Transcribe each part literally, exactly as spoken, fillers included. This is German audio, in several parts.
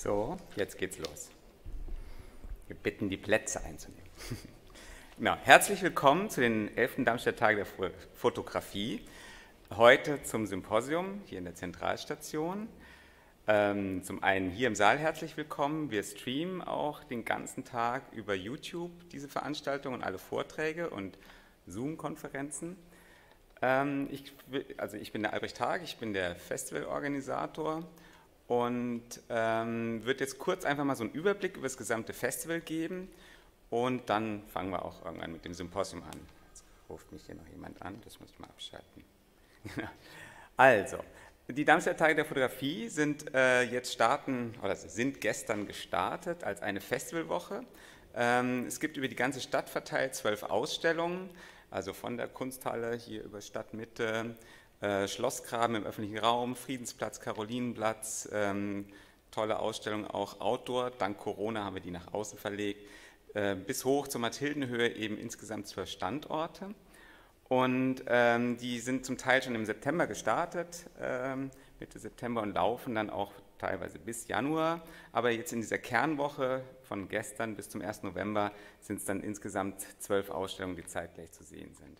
So, jetzt geht's los. Wir bitten, die Plätze einzunehmen. Genau. Herzlich willkommen zu den elften Darmstädter Tagen der Fotografie. Heute zum Symposium hier in der Zentralstation. Ähm, zum einen hier im Saal herzlich willkommen. Wir streamen auch den ganzen Tag über YouTube diese Veranstaltung und alle Vorträge und Zoom-Konferenzen. Ähm, ich, also ich bin der Albrecht Haag, ich bin der Festivalorganisator. Und ähm, wird jetzt kurz einfach mal so einen Überblick über das gesamte Festival geben und dann fangen wir auch irgendwann mit dem Symposium an. Jetzt ruft mich hier noch jemand an, das muss ich mal abschalten. Also, die Darmstädter Tage der Fotografie sind äh, jetzt starten, oder sind gestern gestartet als eine Festivalwoche. Ähm, es gibt über die ganze Stadt verteilt zwölf Ausstellungen, also von der Kunsthalle hier über Stadtmitte, Äh, Schlossgraben im öffentlichen Raum, Friedensplatz, Karolinenplatz, ähm, tolle Ausstellung auch Outdoor. Dank Corona haben wir die nach außen verlegt. Äh, bis hoch zur Mathildenhöhe eben insgesamt zwölf Standorte. Und ähm, die sind zum Teil schon im September gestartet, ähm, Mitte September, und laufen dann auch teilweise bis Januar. Aber jetzt in dieser Kernwoche von gestern bis zum ersten November sind es dann insgesamt zwölf Ausstellungen, die zeitgleich zu sehen sind.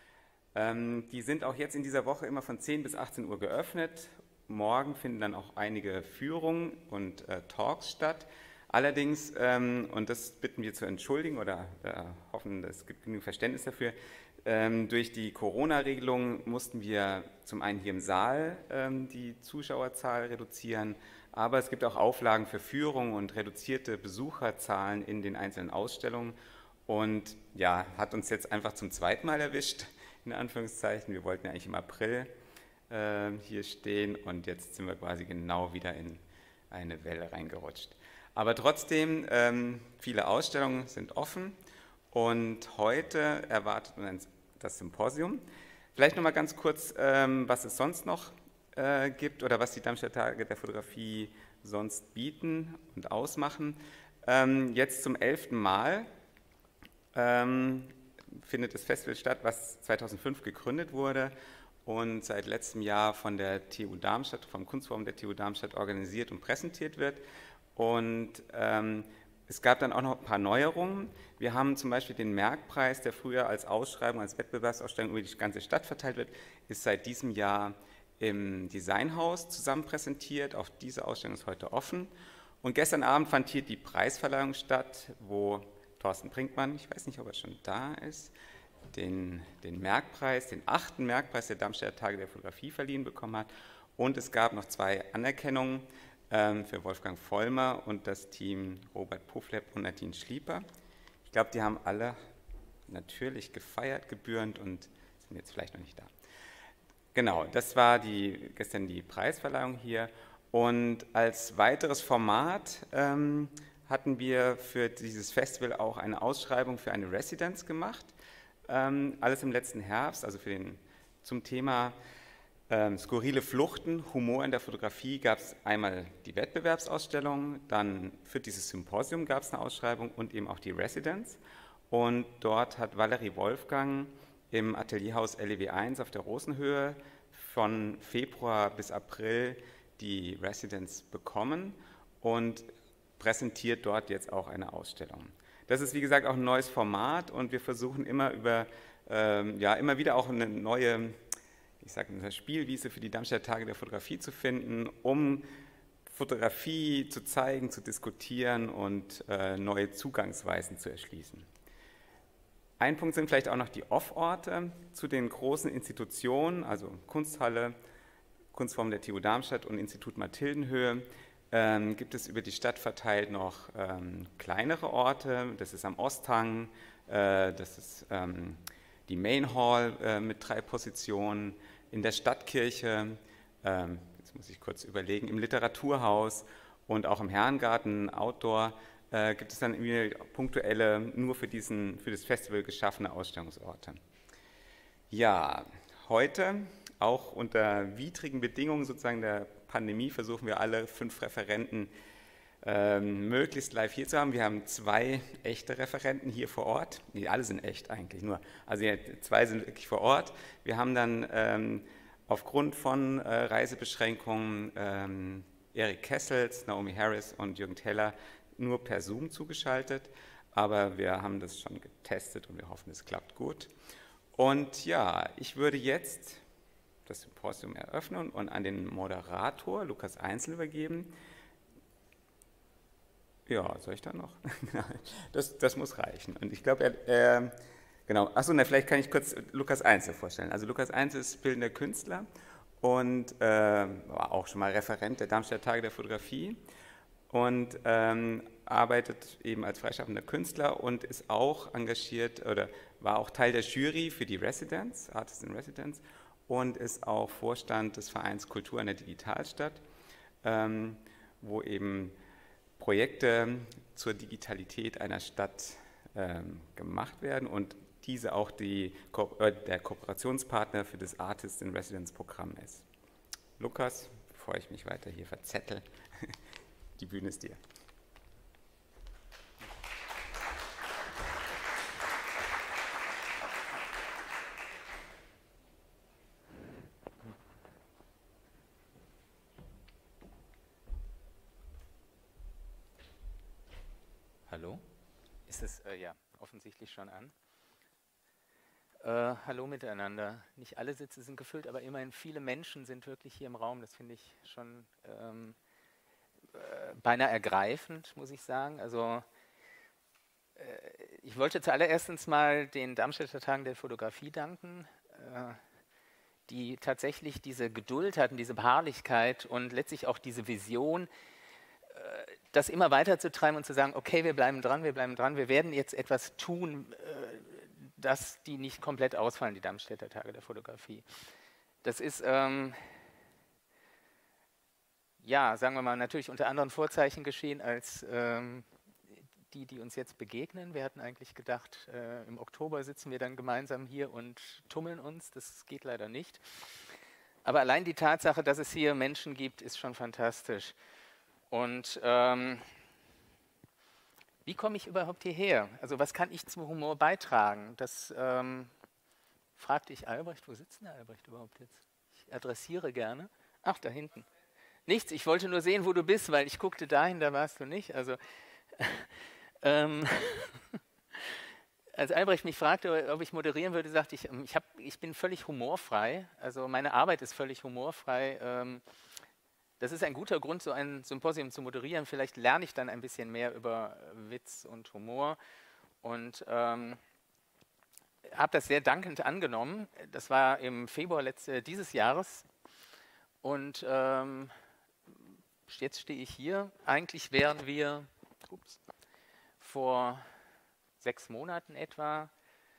Die sind auch jetzt in dieser Woche immer von zehn bis achtzehn Uhr geöffnet. Morgen finden dann auch einige Führungen und äh, Talks statt. Allerdings, ähm, und das bitten wir zu entschuldigen oder äh, hoffen, es gibt genug Verständnis dafür, ähm, durch die Corona-Regelung mussten wir zum einen hier im Saal ähm, die Zuschauerzahl reduzieren, aber es gibt auch Auflagen für Führungen und reduzierte Besucherzahlen in den einzelnen Ausstellungen. Und ja, hat uns jetzt einfach zum zweiten Mal erwischt, in Anführungszeichen. Wir wollten ja eigentlich im April äh, hier stehen und jetzt sind wir quasi genau wieder in eine Welle reingerutscht. Aber trotzdem, ähm, viele Ausstellungen sind offen und heute erwartet uns das Symposium. Vielleicht nochmal ganz kurz, ähm, was es sonst noch äh, gibt oder was die Darmstädter Tage der Fotografie sonst bieten und ausmachen. Ähm, jetzt zum elften Mal ähm, findet das Festival statt, was zweitausendfünf gegründet wurde und seit letztem Jahr von der T U Darmstadt, vom Kunstforum der T U Darmstadt organisiert und präsentiert wird. Und ähm, es gab dann auch noch ein paar Neuerungen. Wir haben zum Beispiel den Merckpreis, der früher als Ausschreibung, als Wettbewerbsausstellung über die ganze Stadt verteilt wird, ist seit diesem Jahr im Designhaus zusammen präsentiert. Auch diese Ausstellung ist heute offen. Und gestern Abend fand hier die Preisverleihung statt, wo Thorsten Brinkmann, ich weiß nicht, ob er schon da ist, den, den Merckpreis, den achten Merckpreis der Darmstädter Tage der Fotografie verliehen bekommen hat. Und es gab noch zwei Anerkennungen ähm, für Wolfgang Vollmer und das Team Robert Pufflepp und Nadine Schlieper. Ich glaube, die haben alle natürlich gefeiert, gebührend und sind jetzt vielleicht noch nicht da. Genau, das war die, gestern die Preisverleihung hier. Und als weiteres Format ähm, hatten wir für dieses Festival auch eine Ausschreibung für eine Residenz gemacht. Ähm, alles im letzten Herbst, also für den, zum Thema ähm, skurrile Fluchten, Humor in der Fotografie gab es einmal die Wettbewerbsausstellung, dann für dieses Symposium gab es eine Ausschreibung und eben auch die Residenz. Und dort hat Valerie Wolfgang im Atelierhaus L E W eins auf der Rosenhöhe von Februar bis April die Residenz bekommen und präsentiert dort jetzt auch eine Ausstellung. Das ist, wie gesagt, auch ein neues Format und wir versuchen immer über, ähm, ja, immer wieder auch eine neue, ich sage mal, Spielwiese für die Darmstädter Tage der Fotografie zu finden, um Fotografie zu zeigen, zu diskutieren und äh, neue Zugangsweisen zu erschließen. Ein Punkt sind vielleicht auch noch die Off-Orte zu den großen Institutionen, also Kunsthalle, Kunstforum der T U Darmstadt und Institut Mathildenhöhe. Ähm, gibt es über die Stadt verteilt noch ähm, kleinere Orte, das ist am Osthang, äh, das ist ähm, die Main Hall äh, mit drei Positionen, in der Stadtkirche, ähm, jetzt muss ich kurz überlegen, im Literaturhaus und auch im Herrengarten, Outdoor, äh, gibt es dann irgendwie punktuelle, nur für, diesen, für das Festival geschaffene Ausstellungsorte. Ja, heute, auch unter widrigen Bedingungen sozusagen der Pandemie, versuchen wir alle fünf Referenten ähm, möglichst live hier zu haben. Wir haben zwei echte Referenten hier vor Ort. Nee, alle sind echt eigentlich, nur, also ja, zwei sind wirklich vor Ort. Wir haben dann ähm, aufgrund von äh, Reisebeschränkungen ähm, Erik Kessels, Naomi Harris und Jürgen Teller nur per Zoom zugeschaltet, aber wir haben das schon getestet und wir hoffen, es klappt gut. Und ja, ich würde jetzt das Symposium eröffnen und an den Moderator Lukas Einzel übergeben. Ja, soll ich da noch? das, das muss reichen. Und ich glaube, er, er, genau, achso, na, vielleicht kann ich kurz Lukas Einzel vorstellen. Also Lukas Einzel ist bildender Künstler und äh, war auch schon mal Referent der Darmstädter Tage der Fotografie und ähm, arbeitet eben als freischaffender Künstler und ist auch engagiert oder war auch Teil der Jury für die Residence, Artist in Residence, und ist auch Vorstand des Vereins Kultur an der Digitalstadt, ähm, wo eben Projekte zur Digitalität einer Stadt ähm, gemacht werden und diese auch die, äh, der Kooperationspartner für das Artist in Residence Programm ist. Lukas, bevor ich mich weiter hier verzettel, die Bühne ist dir. Hallo? Ist es äh, ja offensichtlich schon an? Äh, hallo miteinander. Nicht alle Sitze sind gefüllt, aber immerhin viele Menschen sind wirklich hier im Raum. Das finde ich schon ähm, äh, beinahe ergreifend, muss ich sagen. Also äh, ich wollte zuallererst mal den Darmstädter Tagen der Fotografie danken, äh, die tatsächlich diese Geduld hatten, diese Beharrlichkeit und letztlich auch diese Vision, das immer weiter zu treiben und zu sagen, okay, wir bleiben dran, wir bleiben dran, wir werden jetzt etwas tun, dass die nicht komplett ausfallen, die Darmstädter Tage der Fotografie. Das ist, ähm, ja, sagen wir mal, natürlich unter anderen Vorzeichen geschehen als ähm, die, die uns jetzt begegnen. Wir hatten eigentlich gedacht, äh, im Oktober sitzen wir dann gemeinsam hier und tummeln uns. Das geht leider nicht. Aber allein die Tatsache, dass es hier Menschen gibt, ist schon fantastisch. Und ähm, wie komme ich überhaupt hierher? Also was kann ich zum Humor beitragen? Das ähm, fragte ich Albrecht. Wo sitzt denn der Albrecht überhaupt jetzt? Ich adressiere gerne. Ach, da hinten. Nichts, ich wollte nur sehen, wo du bist, weil ich guckte dahin, da warst du nicht. Also, ähm, als Albrecht mich fragte, ob ich moderieren würde, sagte ich, ich, hab, ich bin völlig humorfrei. Also meine Arbeit ist völlig humorfrei. Ähm, Das ist ein guter Grund, so ein Symposium zu moderieren. Vielleicht lerne ich dann ein bisschen mehr über Witz und Humor und ähm, habe das sehr dankend angenommen. Das war im Februar letzte, dieses Jahres und ähm, jetzt stehe ich hier. Eigentlich wären wir ups, vor sechs Monaten etwa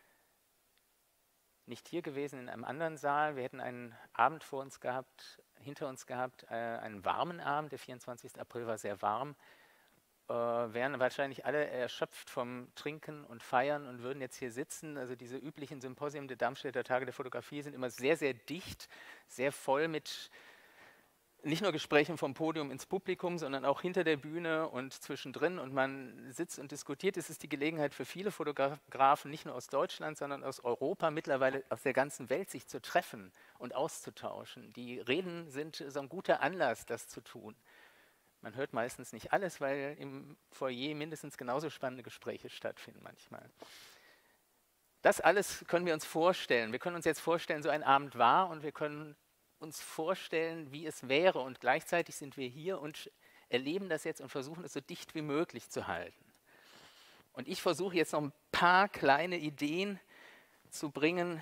nicht hier gewesen, in einem anderen Saal. Wir hätten einen Abend vor uns gehabt, hinter uns gehabt, äh, einen warmen Abend. Der vierundzwanzigste April war sehr warm. Äh, wären wahrscheinlich alle erschöpft vom Trinken und Feiern und würden jetzt hier sitzen. Also diese üblichen Symposien der Darmstädter Tage der Fotografie sind immer sehr, sehr dicht, sehr voll mit nicht nur Gesprächen vom Podium ins Publikum, sondern auch hinter der Bühne und zwischendrin und man sitzt und diskutiert. Es ist die Gelegenheit für viele Fotografen, nicht nur aus Deutschland, sondern aus Europa, mittlerweile aus der ganzen Welt, sich zu treffen und auszutauschen. Die Reden sind so ein guter Anlass, das zu tun. Man hört meistens nicht alles, weil im Foyer mindestens genauso spannende Gespräche stattfinden manchmal. Das alles können wir uns vorstellen. Wir können uns jetzt vorstellen, so ein Abend war und wir können uns vorstellen, wie es wäre und gleichzeitig sind wir hier und erleben das jetzt und versuchen es so dicht wie möglich zu halten. Und ich versuche jetzt noch ein paar kleine Ideen zu bringen,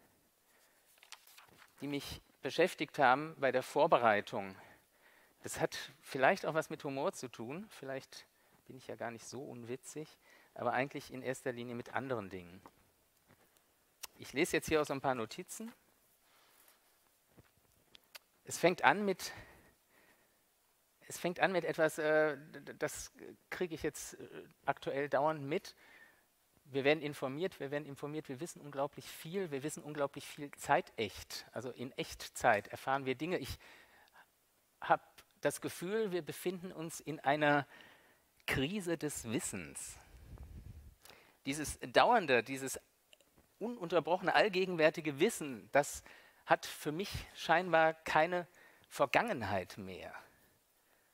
die mich beschäftigt haben bei der Vorbereitung. Das hat vielleicht auch was mit Humor zu tun, vielleicht bin ich ja gar nicht so unwitzig, aber eigentlich in erster Linie mit anderen Dingen. Ich lese jetzt hier aus ein paar Notizen. Es fängt an mit, es fängt an mit etwas, äh, das kriege ich jetzt äh, aktuell dauernd mit. Wir werden informiert, wir werden informiert, wir wissen unglaublich viel, wir wissen unglaublich viel zeitecht, also in Echtzeit erfahren wir Dinge. Ich habe das Gefühl, wir befinden uns in einer Krise des Wissens. Dieses dauernde, dieses ununterbrochene, allgegenwärtige Wissen, das hat für mich scheinbar keine Vergangenheit mehr.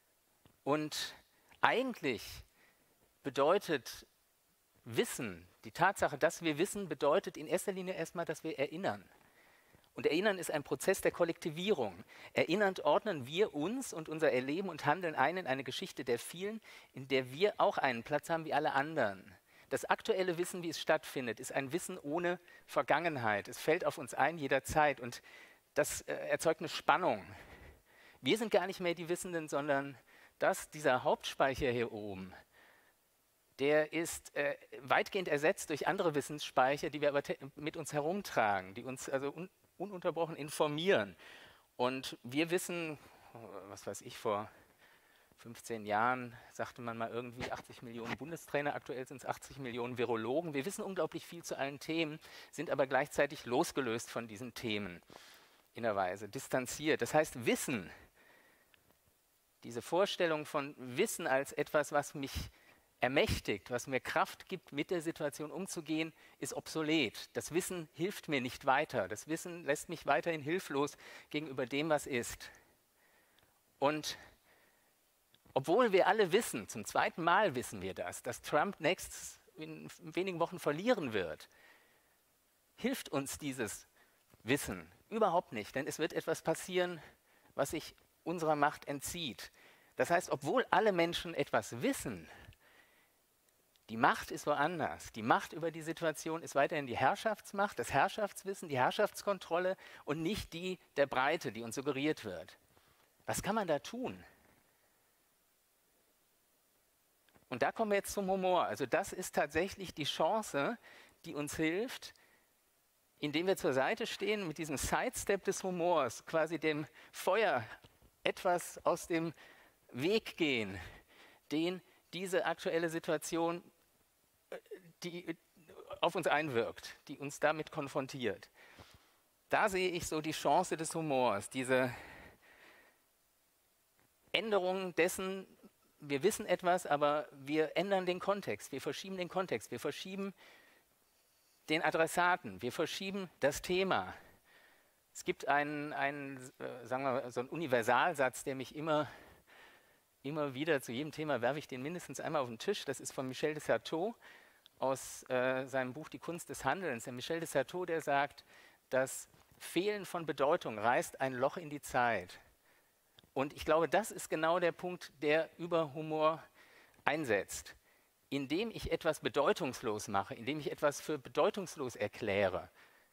Und eigentlich bedeutet Wissen, die Tatsache, dass wir wissen, bedeutet in erster Linie erstmal, dass wir erinnern. Und Erinnern ist ein Prozess der Kollektivierung. Erinnernd ordnen wir uns und unser Erleben und Handeln ein in eine Geschichte der vielen, in der wir auch einen Platz haben wie alle anderen. Das aktuelle Wissen, wie es stattfindet, ist ein Wissen ohne Vergangenheit. Es fällt auf uns ein jederzeit und das äh, erzeugt eine Spannung. Wir sind gar nicht mehr die Wissenden, sondern das, dieser Hauptspeicher hier oben, der ist äh, weitgehend ersetzt durch andere Wissensspeicher, die wir aber mit uns herumtragen, die uns also un ununterbrochen informieren. Und wir wissen, was weiß ich, vor fünfzehn Jahren sagte man mal irgendwie achtzig Millionen Bundestrainer, aktuell sind es achtzig Millionen Virologen. Wir wissen unglaublich viel zu allen Themen, sind aber gleichzeitig losgelöst von diesen Themen, in einer Weise, distanziert. Das heißt, Wissen, diese Vorstellung von Wissen als etwas, was mich ermächtigt, was mir Kraft gibt, mit der Situation umzugehen, ist obsolet. Das Wissen hilft mir nicht weiter. Das Wissen lässt mich weiterhin hilflos gegenüber dem, was ist. Und obwohl wir alle wissen, zum zweiten Mal wissen wir das, dass Trump nächstes in wenigen Wochen verlieren wird, hilft uns dieses Wissen überhaupt nicht, denn es wird etwas passieren, was sich unserer Macht entzieht. Das heißt, obwohl alle Menschen etwas wissen, die Macht ist woanders. Die Macht über die Situation ist weiterhin die Herrschaftsmacht, das Herrschaftswissen, die Herrschaftskontrolle und nicht die der Breite, die uns suggeriert wird. Was kann man da tun? Und da kommen wir jetzt zum Humor. Also das ist tatsächlich die Chance, die uns hilft, indem wir zur Seite stehen mit diesem Sidestep des Humors, quasi dem Feuer etwas aus dem Weg gehen, den diese aktuelle Situation die auf uns einwirkt, die uns damit konfrontiert. Da sehe ich so die Chance des Humors, diese Änderung dessen, wir wissen etwas, aber wir ändern den Kontext, wir verschieben den Kontext, wir verschieben den Adressaten, wir verschieben das Thema. Es gibt einen, einen äh, sagen wir mal, so einen Universalsatz, der mich immer, immer wieder, zu jedem Thema werfe ich den mindestens einmal auf den Tisch, das ist von Michel de Certeau, aus äh, seinem Buch Die Kunst des Handelns. Der Michel de Certeau, der sagt, das Fehlen von Bedeutung reißt ein Loch in die Zeit. Und ich glaube, das ist genau der Punkt, der über Humor einsetzt. Indem ich etwas bedeutungslos mache, indem ich etwas für bedeutungslos erkläre,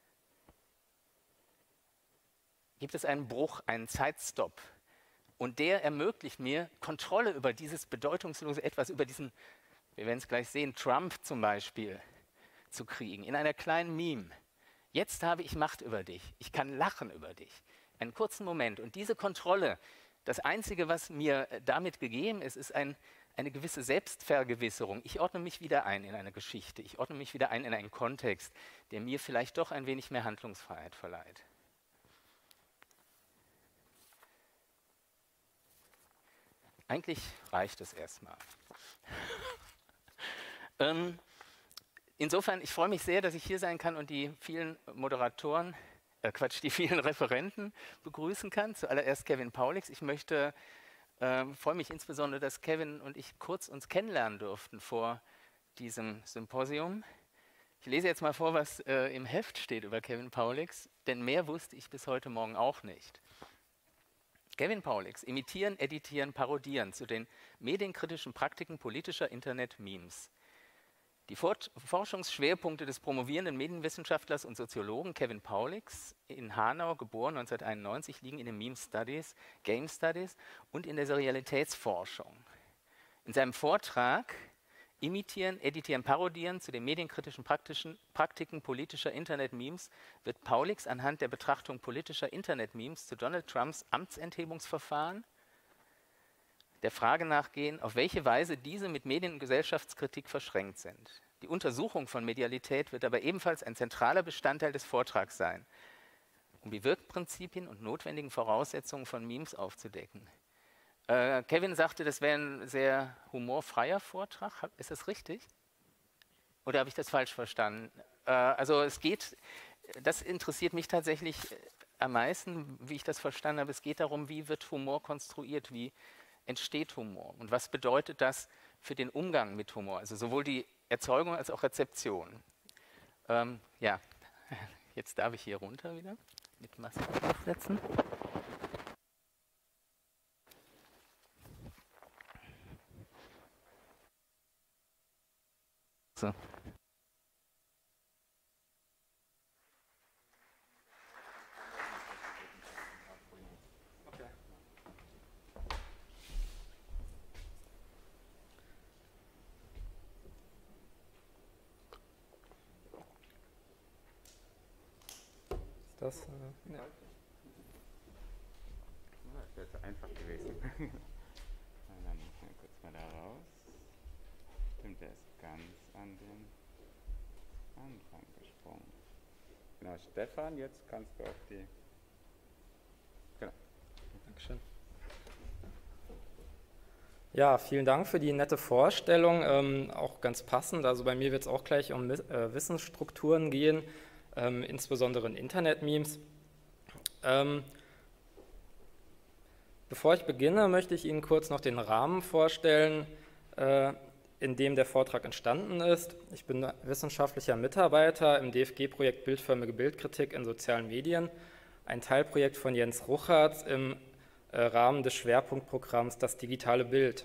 gibt es einen Bruch, einen Zeitstopp. Und der ermöglicht mir Kontrolle über dieses bedeutungslose Etwas, über diesen, wir werden es gleich sehen, Trump zum Beispiel zu kriegen, in einer kleinen Meme. Jetzt habe ich Macht über dich, ich kann lachen über dich. Einen kurzen Moment. Und diese Kontrolle, das Einzige, was mir damit gegeben ist, ist ein, eine gewisse Selbstvergewisserung. Ich ordne mich wieder ein in eine Geschichte, ich ordne mich wieder ein in einen Kontext, der mir vielleicht doch ein wenig mehr Handlungsfreiheit verleiht. Eigentlich reicht es erstmal. ähm, insofern, ich freue mich sehr, dass ich hier sein kann und die vielen Moderatoren, äh Quatsch, die vielen Referenten begrüßen kann. Zuallererst Kevin Paulix. Ich möchte, äh, freue mich insbesondere, dass Kevin und ich kurz uns kennenlernen durften vor diesem Symposium. Ich lese jetzt mal vor, was äh, im Heft steht über Kevin Paulix, denn mehr wusste ich bis heute Morgen auch nicht. Kevin Paulix, imitieren, editieren, parodieren zu den medienkritischen Praktiken politischer Internet-Memes. Die Fort- Forschungsschwerpunkte des promovierenden Medienwissenschaftlers und Soziologen Kevin Paulix, in Hanau, geboren neunzehnhunderteinundneunzig, liegen in den Meme Studies, Game Studies und in der Serialitätsforschung. In seinem Vortrag Imitieren, Editieren, Parodieren zu den medienkritischen praktischen Praktiken politischer Internet-Memes wird Paulix anhand der Betrachtung politischer Internet-Memes zu Donald Trumps Amtsenthebungsverfahren der Frage nachgehen, auf welche Weise diese mit Medien- und Gesellschaftskritik verschränkt sind. Die Untersuchung von Medialität wird aber ebenfalls ein zentraler Bestandteil des Vortrags sein, um die Wirkprinzipien und notwendigen Voraussetzungen von Memes aufzudecken. Äh, Kevin sagte, das wäre ein sehr humorfreier Vortrag. Ist das richtig? Oder habe ich das falsch verstanden? Äh, also es geht, das interessiert mich tatsächlich am meisten, wie ich das verstanden habe. Es geht darum, wie wird Humor konstruiert, wie entsteht Humor und was bedeutet das für den Umgang mit Humor, also sowohl die Erzeugung als auch Rezeption. Ähm, ja, jetzt darf ich hier runter wieder mit Maske aufsetzen. So. Das, äh, ja. Das wäre zu einfach gewesen. Dann kurz mal da raus. Stimmt, der ist ganz an den Anfang gesprungen. Genau, Stefan, jetzt kannst du auf die... Genau. Dankeschön. Ja, vielen Dank für die nette Vorstellung, ähm, auch ganz passend. Also bei mir wird es auch gleich um äh, Wissensstrukturen gehen, ähm, insbesondere in Internet-Memes. Ähm, bevor ich beginne, möchte ich Ihnen kurz noch den Rahmen vorstellen, äh, in dem der Vortrag entstanden ist. Ich bin wissenschaftlicher Mitarbeiter im D F G-Projekt Bildförmige Bildkritik in sozialen Medien, ein Teilprojekt von Jens Ruchartz im äh, Rahmen des Schwerpunktprogramms Das digitale Bild.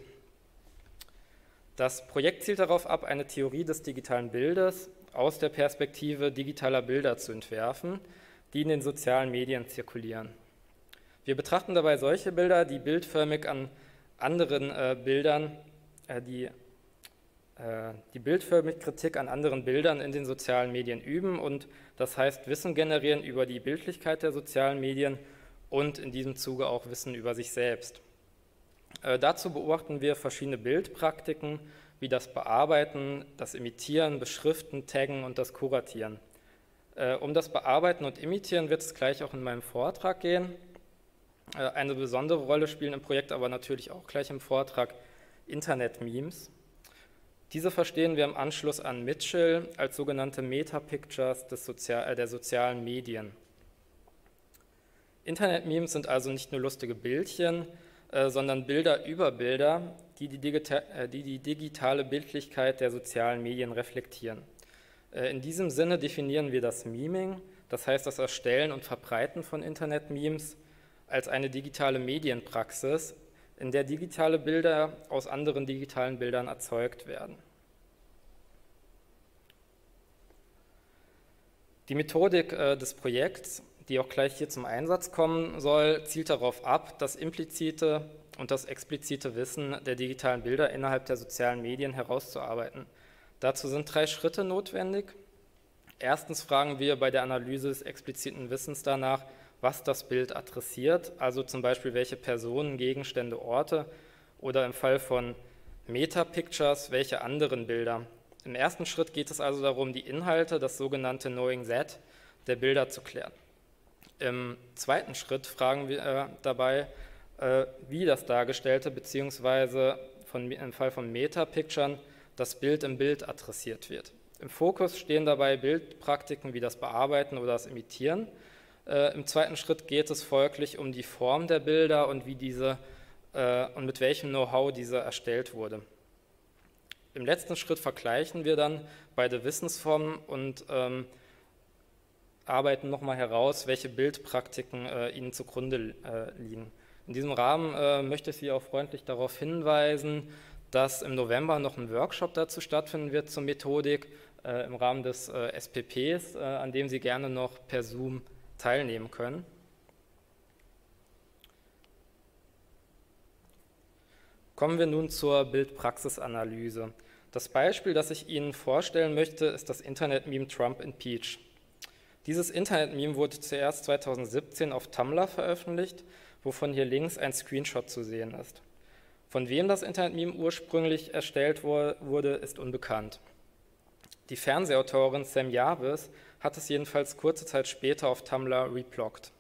Das Projekt zielt darauf ab, eine Theorie des digitalen Bildes aus der Perspektive digitaler Bilder zu entwerfen, die in den sozialen Medien zirkulieren. Wir betrachten dabei solche Bilder, die bildförmig an anderen äh, Bildern, äh, die äh, die bildförmige Kritik an anderen Bildern in den sozialen Medien üben und das heißt Wissen generieren über die Bildlichkeit der sozialen Medien und in diesem Zuge auch Wissen über sich selbst. Äh, dazu beobachten wir verschiedene Bildpraktiken, wie das Bearbeiten, das Imitieren, Beschriften, Taggen und das Kuratieren. Äh, um das Bearbeiten und Imitieren wird es gleich auch in meinem Vortrag gehen. Äh, eine besondere Rolle spielen im Projekt aber natürlich auch gleich im Vortrag Internet-Memes. Diese verstehen wir im Anschluss an Mitchell als sogenannte Meta-Pictures des Sozial- äh, der sozialen Medien. Internet-Memes sind also nicht nur lustige Bildchen, äh, sondern Bilder über Bilder, die die, digita- äh, die die digitale Bildlichkeit der sozialen Medien reflektieren. Äh, in diesem Sinne definieren wir das Meming, das heißt das Erstellen und Verbreiten von Internet-Memes, als eine digitale Medienpraxis, in der digitale Bilder aus anderen digitalen Bildern erzeugt werden. Die Methodik äh, des Projekts, die auch gleich hier zum Einsatz kommen soll, zielt darauf ab, das implizite und das explizite Wissen der digitalen Bilder innerhalb der sozialen Medien herauszuarbeiten. Dazu sind drei Schritte notwendig. Erstens fragen wir bei der Analyse des expliziten Wissens danach, was das Bild adressiert, also zum Beispiel welche Personen, Gegenstände, Orte oder im Fall von Meta-Pictures, welche anderen Bilder. Im ersten Schritt geht es also darum, die Inhalte, das sogenannte Knowing That, der Bilder zu klären. Im zweiten Schritt fragen wir äh, dabei, äh, wie das Dargestellte bzw. im Fall von Meta-Picturen das Bild im Bild adressiert wird. Im Fokus stehen dabei Bildpraktiken wie das Bearbeiten oder das Imitieren. Äh, Im zweiten Schritt geht es folglich um die Form der Bilder und wie diese äh, und mit welchem Know-how diese erstellt wurde. Im letzten Schritt vergleichen wir dann beide Wissensformen und ähm, arbeiten nochmal heraus, welche Bildpraktiken äh, ihnen zugrunde äh, liegen. In diesem Rahmen äh, möchte ich Sie auch freundlich darauf hinweisen, dass im November noch ein Workshop dazu stattfinden wird zur Methodik äh, im Rahmen des äh, S P Ps, äh, an dem Sie gerne noch per Zoom teilnehmen können. Kommen wir nun zur Bildpraxisanalyse. Das Beispiel, das ich Ihnen vorstellen möchte, ist das Internet-Meme Trump Impeach. Dieses Internet-Meme wurde zuerst zweitausendsiebzehn auf Tumblr veröffentlicht, wovon hier links ein Screenshot zu sehen ist. Von wem das Internet-Meme ursprünglich erstellt wurde, ist unbekannt. Die Fernsehautorin Sam Jarvis hat es jedenfalls kurze Zeit später auf Tumblr rebloggt.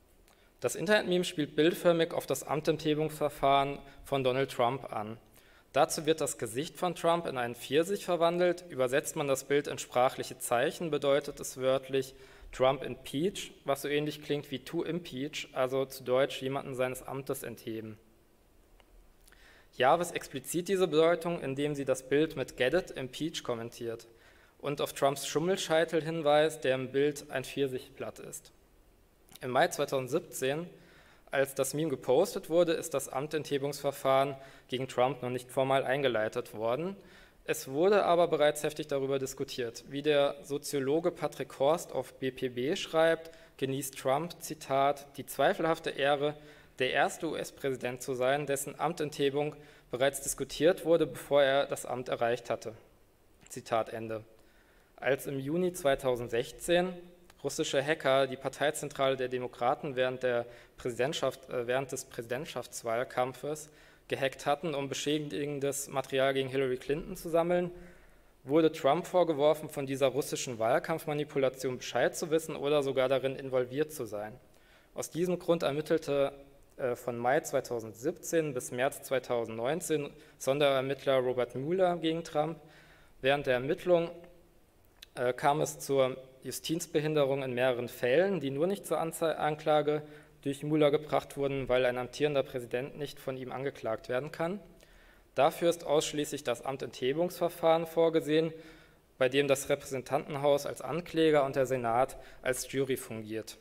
Das Internet-Meme spielt bildförmig auf das Amtenthebungsverfahren von Donald Trump an. Dazu wird das Gesicht von Trump in einen Pfirsich verwandelt. Übersetzt man das Bild in sprachliche Zeichen, bedeutet es wörtlich Trump impeach, was so ähnlich klingt wie to impeach, also zu Deutsch jemanden seines Amtes entheben. Jarvis explizit diese Bedeutung, indem sie das Bild mit Get it, impeach kommentiert und auf Trumps Schummelscheitel hinweist, der im Bild ein Pfirsichblatt ist. Im Mai zweitausendsiebzehn, als das Meme gepostet wurde, ist das Amtenthebungsverfahren gegen Trump noch nicht formal eingeleitet worden. Es wurde aber bereits heftig darüber diskutiert. Wie der Soziologe Patrick Horst auf B P B schreibt, genießt Trump, Zitat, die zweifelhafte Ehre, der erste U S-Präsident zu sein, dessen Amtenthebung bereits diskutiert wurde, bevor er das Amt erreicht hatte. Zitat Ende. Als im Juni zweitausendsechzehn russische Hacker die Parteizentrale der Demokraten während, der Präsidentschaft, äh, während des Präsidentschaftswahlkampfes gehackt hatten, um beschädigendes Material gegen Hillary Clinton zu sammeln, wurde Trump vorgeworfen, von dieser russischen Wahlkampfmanipulation Bescheid zu wissen oder sogar darin involviert zu sein. Aus diesem Grund ermittelte äh, von Mai zweitausendsiebzehn bis März zweitausendneunzehn Sonderermittler Robert Mueller gegen Trump. Während der Ermittlung äh, kam es zur Justizbehinderung in mehreren Fällen, die nur nicht zur Anze- Anklage durch Mueller gebracht wurden, weil ein amtierender Präsident nicht von ihm angeklagt werden kann. Dafür ist ausschließlich das Amtenthebungsverfahren vorgesehen, bei dem das Repräsentantenhaus als Ankläger und der Senat als Jury fungiert.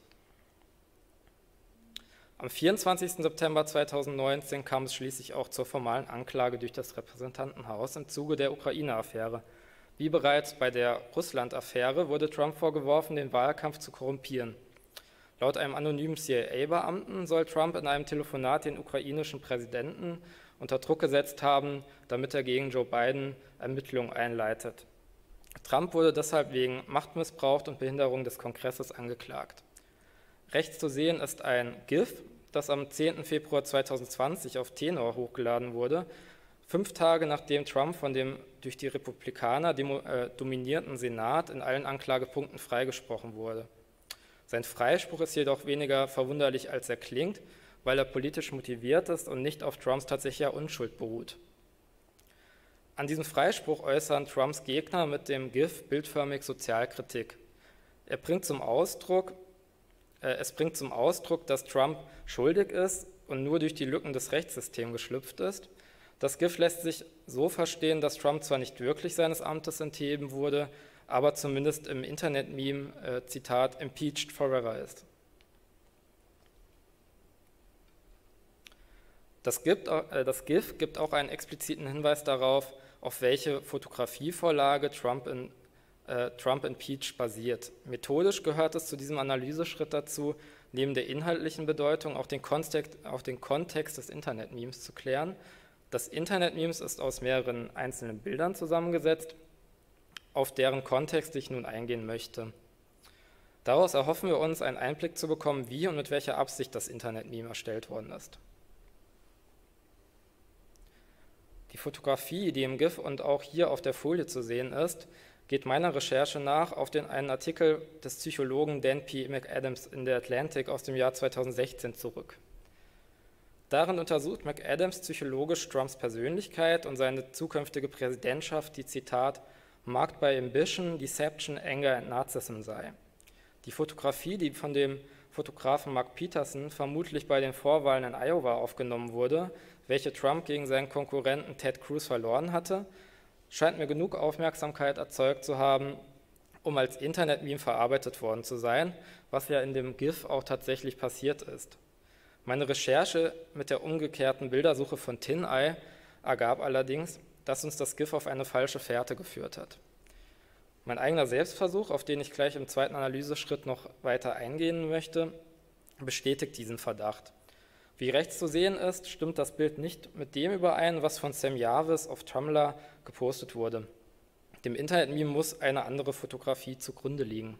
Am vierundzwanzigsten September zweitausendneunzehn kam es schließlich auch zur formalen Anklage durch das Repräsentantenhaus im Zuge der Ukraine-Affäre. Wie bereits bei der Russland-Affäre wurde Trump vorgeworfen, den Wahlkampf zu korrumpieren. Laut einem anonymen C I A-Beamten soll Trump in einem Telefonat den ukrainischen Präsidenten unter Druck gesetzt haben, damit er gegen Joe Biden Ermittlungen einleitet. Trump wurde deshalb wegen Machtmissbrauch und Behinderung des Kongresses angeklagt. Rechts zu sehen ist ein GIF, das am zehnten Februar zweitausendzwanzig auf Tenor hochgeladen wurde, fünf Tage nachdem Trump von dem durch die Republikaner demo, äh, dominierten Senat in allen Anklagepunkten freigesprochen wurde. Sein Freispruch ist jedoch weniger verwunderlich, als er klingt, weil er politisch motiviert ist und nicht auf Trumps tatsächlicher Unschuld beruht. An diesem Freispruch äußern Trumps Gegner mit dem GIF bildförmig Sozialkritik. Er bringt zum Ausdruck, äh, es bringt zum Ausdruck, dass Trump schuldig ist und nur durch die Lücken des Rechtssystems geschlüpft ist. Das GIF lässt sich so verstehen, dass Trump zwar nicht wirklich seines Amtes entheben wurde, aber zumindest im Internet-Meme, äh, Zitat, impeached forever ist. Das, gibt, äh, das GIF gibt auch einen expliziten Hinweis darauf, auf welche Fotografievorlage Trump, in, äh, Trump Impeach basiert. Methodisch gehört es zu diesem Analyseschritt dazu, neben der inhaltlichen Bedeutung auch den Kontext, auch den Kontext des Internet-Memes zu klären. Das Internet-Memes ist aus mehreren einzelnen Bildern zusammengesetzt, auf deren Kontext ich nun eingehen möchte. Daraus erhoffen wir uns, einen Einblick zu bekommen, wie und mit welcher Absicht das Internet-Meme erstellt worden ist. Die Fotografie, die im GIF und auch hier auf der Folie zu sehen ist, geht meiner Recherche nach auf den einen Artikel des Psychologen Dan P. McAdams in der Atlantic aus dem Jahr zweitausendsechzehn zurück. Darin untersucht McAdams psychologisch Trumps Persönlichkeit und seine zukünftige Präsidentschaft, die, Zitat, marked by ambition, deception, anger and narcissism sei. Die Fotografie, die von dem Fotografen Mark Peterson vermutlich bei den Vorwahlen in Iowa aufgenommen wurde, welche Trump gegen seinen Konkurrenten Ted Cruz verloren hatte, scheint mir genug Aufmerksamkeit erzeugt zu haben, um als Internet-Meme verarbeitet worden zu sein, was ja in dem GIF auch tatsächlich passiert ist. Meine Recherche mit der umgekehrten Bildersuche von TinEye ergab allerdings, dass uns das GIF auf eine falsche Fährte geführt hat. Mein eigener Selbstversuch, auf den ich gleich im zweiten Analyseschritt noch weiter eingehen möchte, bestätigt diesen Verdacht. Wie rechts zu sehen ist, stimmt das Bild nicht mit dem überein, was von Sam Jarvis auf Tumblr gepostet wurde. Dem Internet-Meme muss eine andere Fotografie zugrunde liegen.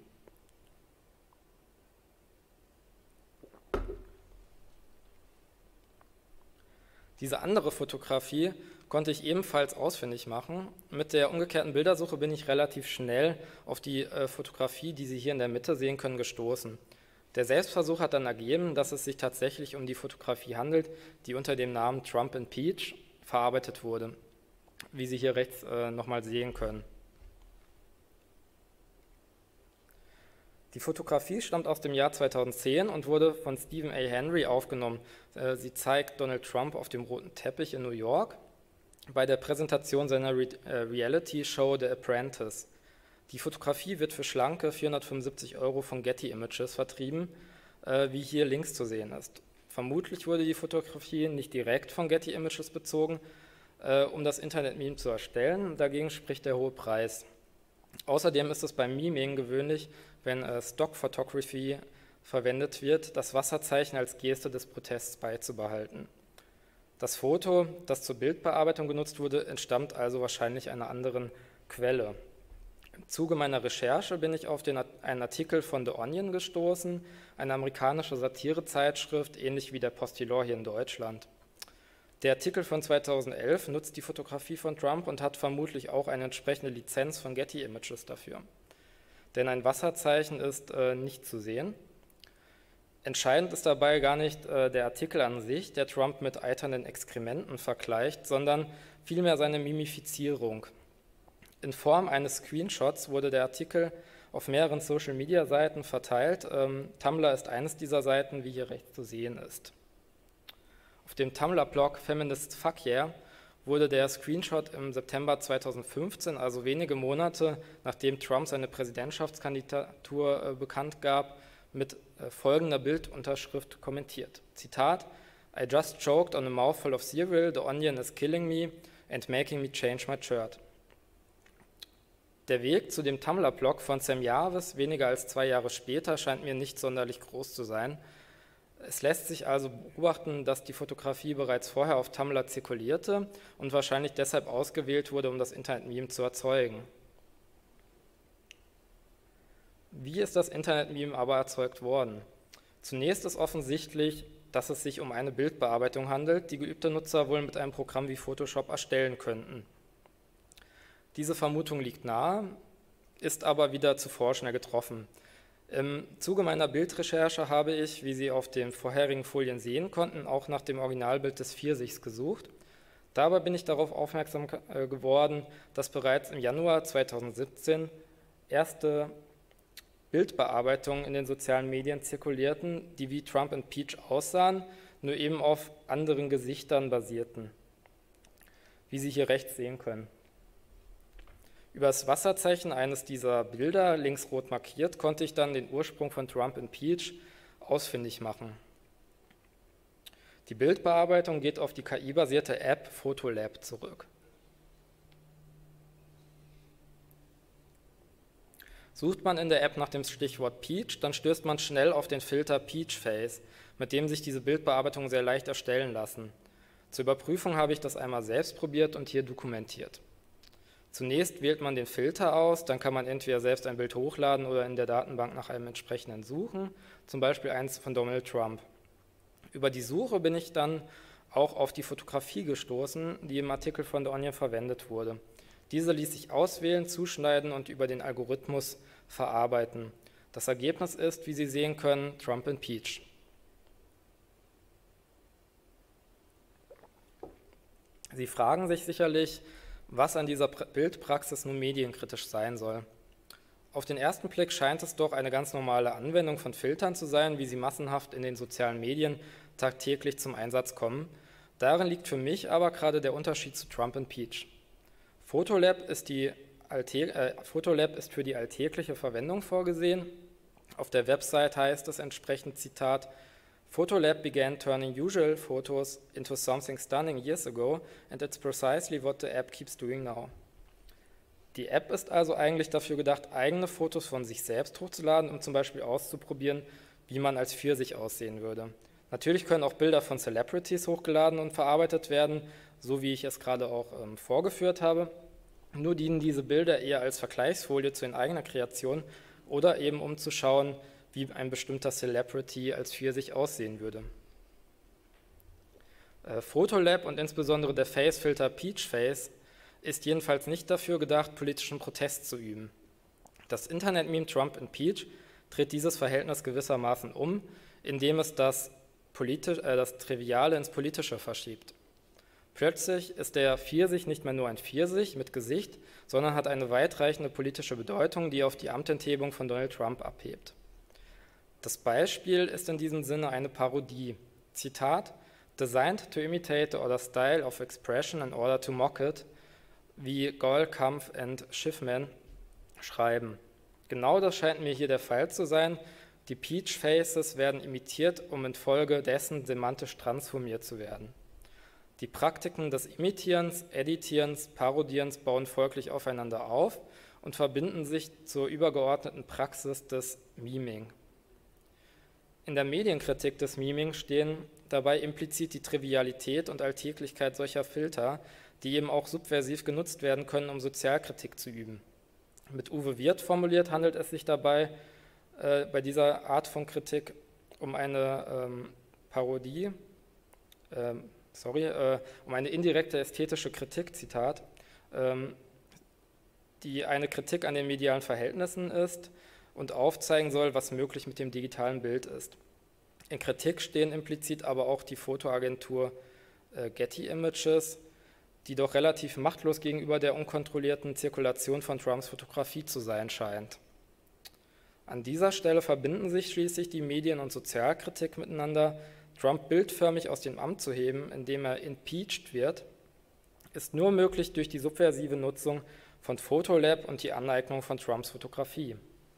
Diese andere Fotografie konnte ich ebenfalls ausfindig machen. Mit der umgekehrten Bildersuche bin ich relativ schnell auf die äh, Fotografie, die Sie hier in der Mitte sehen können, gestoßen. Der Selbstversuch hat dann ergeben, dass es sich tatsächlich um die Fotografie handelt, die unter dem Namen Trump Impeach verarbeitet wurde. wie Sie hier rechts äh, nochmal sehen können. Die Fotografie stammt aus dem Jahr zweitausendzehn und wurde von Stephen A. Henry aufgenommen. Äh, sie zeigt Donald Trump auf dem roten Teppich in New York bei der Präsentation seiner Re äh, Reality-Show The Apprentice. Die Fotografie wird für schlanke vierhundertfünfundsiebzig Euro von Getty Images vertrieben, äh, wie hier links zu sehen ist. Vermutlich wurde die Fotografie nicht direkt von Getty Images bezogen, äh, um das Internet-Meme zu erstellen, dagegen spricht der hohe Preis. Außerdem ist es beim Meming gewöhnlich, wenn äh, Stock Photography verwendet wird, das Wasserzeichen als Geste des Protests beizubehalten. Das Foto, das zur Bildbearbeitung genutzt wurde, entstammt also wahrscheinlich einer anderen Quelle. Im Zuge meiner Recherche bin ich auf den, einen Artikel von The Onion gestoßen, eine amerikanische Satirezeitschrift, ähnlich wie der Postillon hier in Deutschland. Der Artikel von zweitausendelf nutzt die Fotografie von Trump und hat vermutlich auch eine entsprechende Lizenz von Getty Images dafür. Denn ein Wasserzeichen ist äh, nicht zu sehen. Entscheidend ist dabei gar nicht äh, der Artikel an sich, der Trump mit eiternden Exkrementen vergleicht, sondern vielmehr seine Mimifizierung. In Form eines Screenshots wurde der Artikel auf mehreren Social-Media-Seiten verteilt. Ähm, Tumblr ist eines dieser Seiten, wie hier rechts zu sehen ist. Auf dem Tumblr-Blog Feminist Fuck Yeah wurde der Screenshot im September zweitausendfünfzehn, also wenige Monate nachdem Trump seine Präsidentschaftskandidatur äh, bekannt gab, mit äh, folgender Bildunterschrift kommentiert. Zitat: I just choked on a mouthful of cereal, the onion is killing me and making me change my shirt. Der Weg zu dem Tumblr-Blog von Sam Jarvis weniger als zwei Jahre später scheint mir nicht sonderlich groß zu sein. Es lässt sich also beobachten, dass die Fotografie bereits vorher auf Tumblr zirkulierte und wahrscheinlich deshalb ausgewählt wurde, um das Internet-Meme zu erzeugen. Wie ist das Internet-Meme aber erzeugt worden? Zunächst ist offensichtlich, dass es sich um eine Bildbearbeitung handelt, die geübte Nutzer wohl mit einem Programm wie Photoshop erstellen könnten. Diese Vermutung liegt nahe, ist aber wieder zuvor schnell getroffen. Im Zuge meiner Bildrecherche habe ich, wie Sie auf den vorherigen Folien sehen konnten, auch nach dem Originalbild des Pfirsichs gesucht. Dabei bin ich darauf aufmerksam geworden, dass bereits im Januar zweitausendsiebzehn erste Bildbearbeitungen in den sozialen Medien zirkulierten, die wie Trump and Peach aussahen, nur eben auf anderen Gesichtern basierten, wie Sie hier rechts sehen können. Über das Wasserzeichen eines dieser Bilder, links rot markiert, konnte ich dann den Ursprung von Trump and Peach ausfindig machen. Die Bildbearbeitung geht auf die K I-basierte App Photolab zurück. Sucht man in der App nach dem Stichwort Peach, dann stößt man schnell auf den Filter Peach Face, mit dem sich diese Bildbearbeitungen sehr leicht erstellen lassen. Zur Überprüfung habe ich das einmal selbst probiert und hier dokumentiert. Zunächst wählt man den Filter aus, dann kann man entweder selbst ein Bild hochladen oder in der Datenbank nach einem entsprechenden suchen, zum Beispiel eins von Donald Trump. Über die Suche bin ich dann auch auf die Fotografie gestoßen, die im Artikel von The Onion verwendet wurde. Diese ließ sich auswählen, zuschneiden und über den Algorithmus verarbeiten. Das Ergebnis ist, wie Sie sehen können, Trump and Peach. Sie fragen sich sicherlich, was an dieser Bildpraxis nun medienkritisch sein soll. Auf den ersten Blick scheint es doch eine ganz normale Anwendung von Filtern zu sein, wie sie massenhaft in den sozialen Medien tagtäglich zum Einsatz kommen. Darin liegt für mich aber gerade der Unterschied zu Trump and Peach. Photolab ist, die Alltä- äh, Photolab ist für die alltägliche Verwendung vorgesehen. Auf der Website heißt es entsprechend, Zitat, Photolab began turning usual photos into something stunning years ago and it's precisely what the app keeps doing now. Die App ist also eigentlich dafür gedacht, eigene Fotos von sich selbst hochzuladen, um zum Beispiel auszuprobieren, wie man als Pfirsich aussehen würde. Natürlich können auch Bilder von Celebrities hochgeladen und verarbeitet werden, so wie ich es gerade auch ähm, vorgeführt habe. Nur dienen diese Bilder eher als Vergleichsfolie zu den eigenen Kreationen oder eben um zu schauen, wie ein bestimmter Celebrity als Pfirsich aussehen würde. Äh, Photolab und insbesondere der Face-Filter Peach Face ist jedenfalls nicht dafür gedacht, politischen Protest zu üben. Das Internet-Meme Trump and Peach dreht dieses Verhältnis gewissermaßen um, indem es das, Politi- äh, das Triviale ins Politische verschiebt. Plötzlich ist der Pfirsich nicht mehr nur ein Pfirsich mit Gesicht, sondern hat eine weitreichende politische Bedeutung, die auf die Amtenthebung von Donald Trump abhebt. Das Beispiel ist in diesem Sinne eine Parodie. Zitat: "Designed to imitate the other style of expression in order to mock it", wie Goll, Kampf und Schiffman schreiben. Genau das scheint mir hier der Fall zu sein. Die Peach Faces werden imitiert, um infolgedessen semantisch transformiert zu werden. Die Praktiken des Imitierens, Editierens, Parodierens bauen folglich aufeinander auf und verbinden sich zur übergeordneten Praxis des Miming. In der Medienkritik des Miming stehen dabei implizit die Trivialität und Alltäglichkeit solcher Filter, die eben auch subversiv genutzt werden können, um Sozialkritik zu üben. Mit Uwe Wirth formuliert handelt es sich dabei äh, bei dieser Art von Kritik um eine ähm, Parodie, ähm, sorry, äh, um eine indirekte ästhetische Kritik, Zitat, ähm, die eine Kritik an den medialen Verhältnissen ist und aufzeigen soll, was möglich mit dem digitalen Bild ist. In Kritik stehen implizit aber auch die Fotoagentur äh, Getty Images, die doch relativ machtlos gegenüber der unkontrollierten Zirkulation von Trumps Fotografie zu sein scheint. An dieser Stelle verbinden sich schließlich die Medien- und Sozialkritik miteinander. Trump bildförmig aus dem Amt zu heben, indem er impeached wird, ist nur möglich durch die subversive Nutzung von Photolab und die Aneignung von Trumps Fotografie.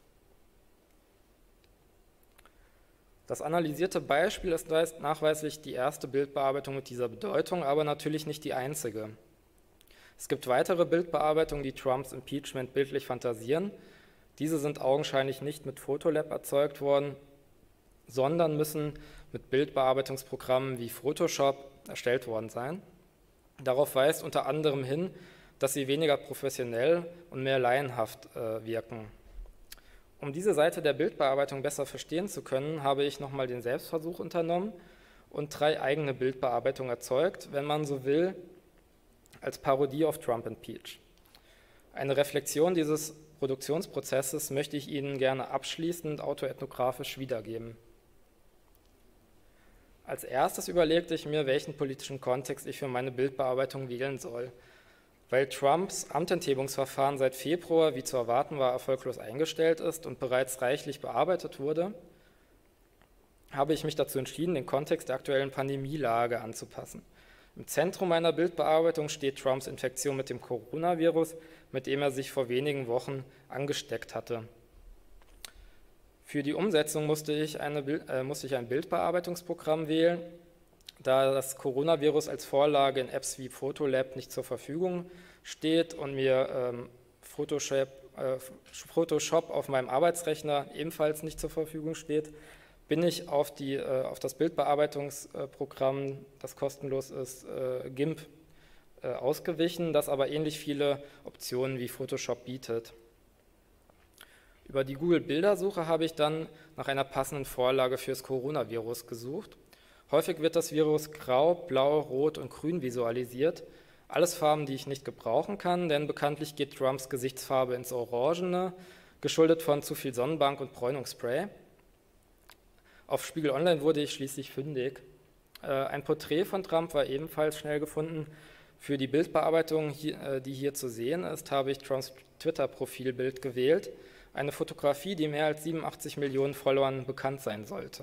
Das analysierte Beispiel ist nachweislich die erste Bildbearbeitung mit dieser Bedeutung, aber natürlich nicht die einzige. Es gibt weitere Bildbearbeitungen, die Trumps Impeachment bildlich fantasieren. Diese sind augenscheinlich nicht mit Photolab erzeugt worden, sondern müssen mit Bildbearbeitungsprogrammen wie Photoshop erstellt worden sein. Darauf weist unter anderem hin, dass sie weniger professionell und mehr laienhaft äh, wirken. Um diese Seite der Bildbearbeitung besser verstehen zu können, habe ich nochmal den Selbstversuch unternommen und drei eigene Bildbearbeitungen erzeugt, wenn man so will, als Parodie auf Trump and Peach. Eine Reflexion dieses Produktionsprozesses möchte ich Ihnen gerne abschließend autoethnografisch wiedergeben. Als erstes überlegte ich mir, welchen politischen Kontext ich für meine Bildbearbeitung wählen soll. Weil Trumps Amtenthebungsverfahren seit Februar, wie zu erwarten war, erfolglos eingestellt ist und bereits reichlich bearbeitet wurde, habe ich mich dazu entschieden, den Kontext der aktuellen Pandemielage anzupassen. Im Zentrum meiner Bildbearbeitung steht Trumps Infektion mit dem Coronavirus, mit dem er sich vor wenigen Wochen angesteckt hatte. Für die Umsetzung musste ich, eine, äh, musste ich ein Bildbearbeitungsprogramm wählen, da das Coronavirus als Vorlage in Apps wie Photolab nicht zur Verfügung steht und mir ähm, Photoshop, äh, Photoshop auf meinem Arbeitsrechner ebenfalls nicht zur Verfügung steht, bin ich auf, die, äh, auf das Bildbearbeitungsprogramm, das kostenlos ist, äh, GIMP, äh, ausgewichen, das aber ähnlich viele Optionen wie Photoshop bietet. Über die Google-Bildersuche habe ich dann nach einer passenden Vorlage fürs Coronavirus gesucht. Häufig wird das Virus grau, blau, rot und grün visualisiert. Alles Farben, die ich nicht gebrauchen kann, denn bekanntlich geht Trumps Gesichtsfarbe ins Orangene, geschuldet von zu viel Sonnenbank und Bräunungsspray. Auf Spiegel Online wurde ich schließlich fündig. Ein Porträt von Trump war ebenfalls schnell gefunden. Für die Bildbearbeitung, die hier zu sehen ist, habe ich Trumps Twitter-Profilbild gewählt. Eine Fotografie, die mehr als siebenundachtzig Millionen Followern bekannt sein sollte.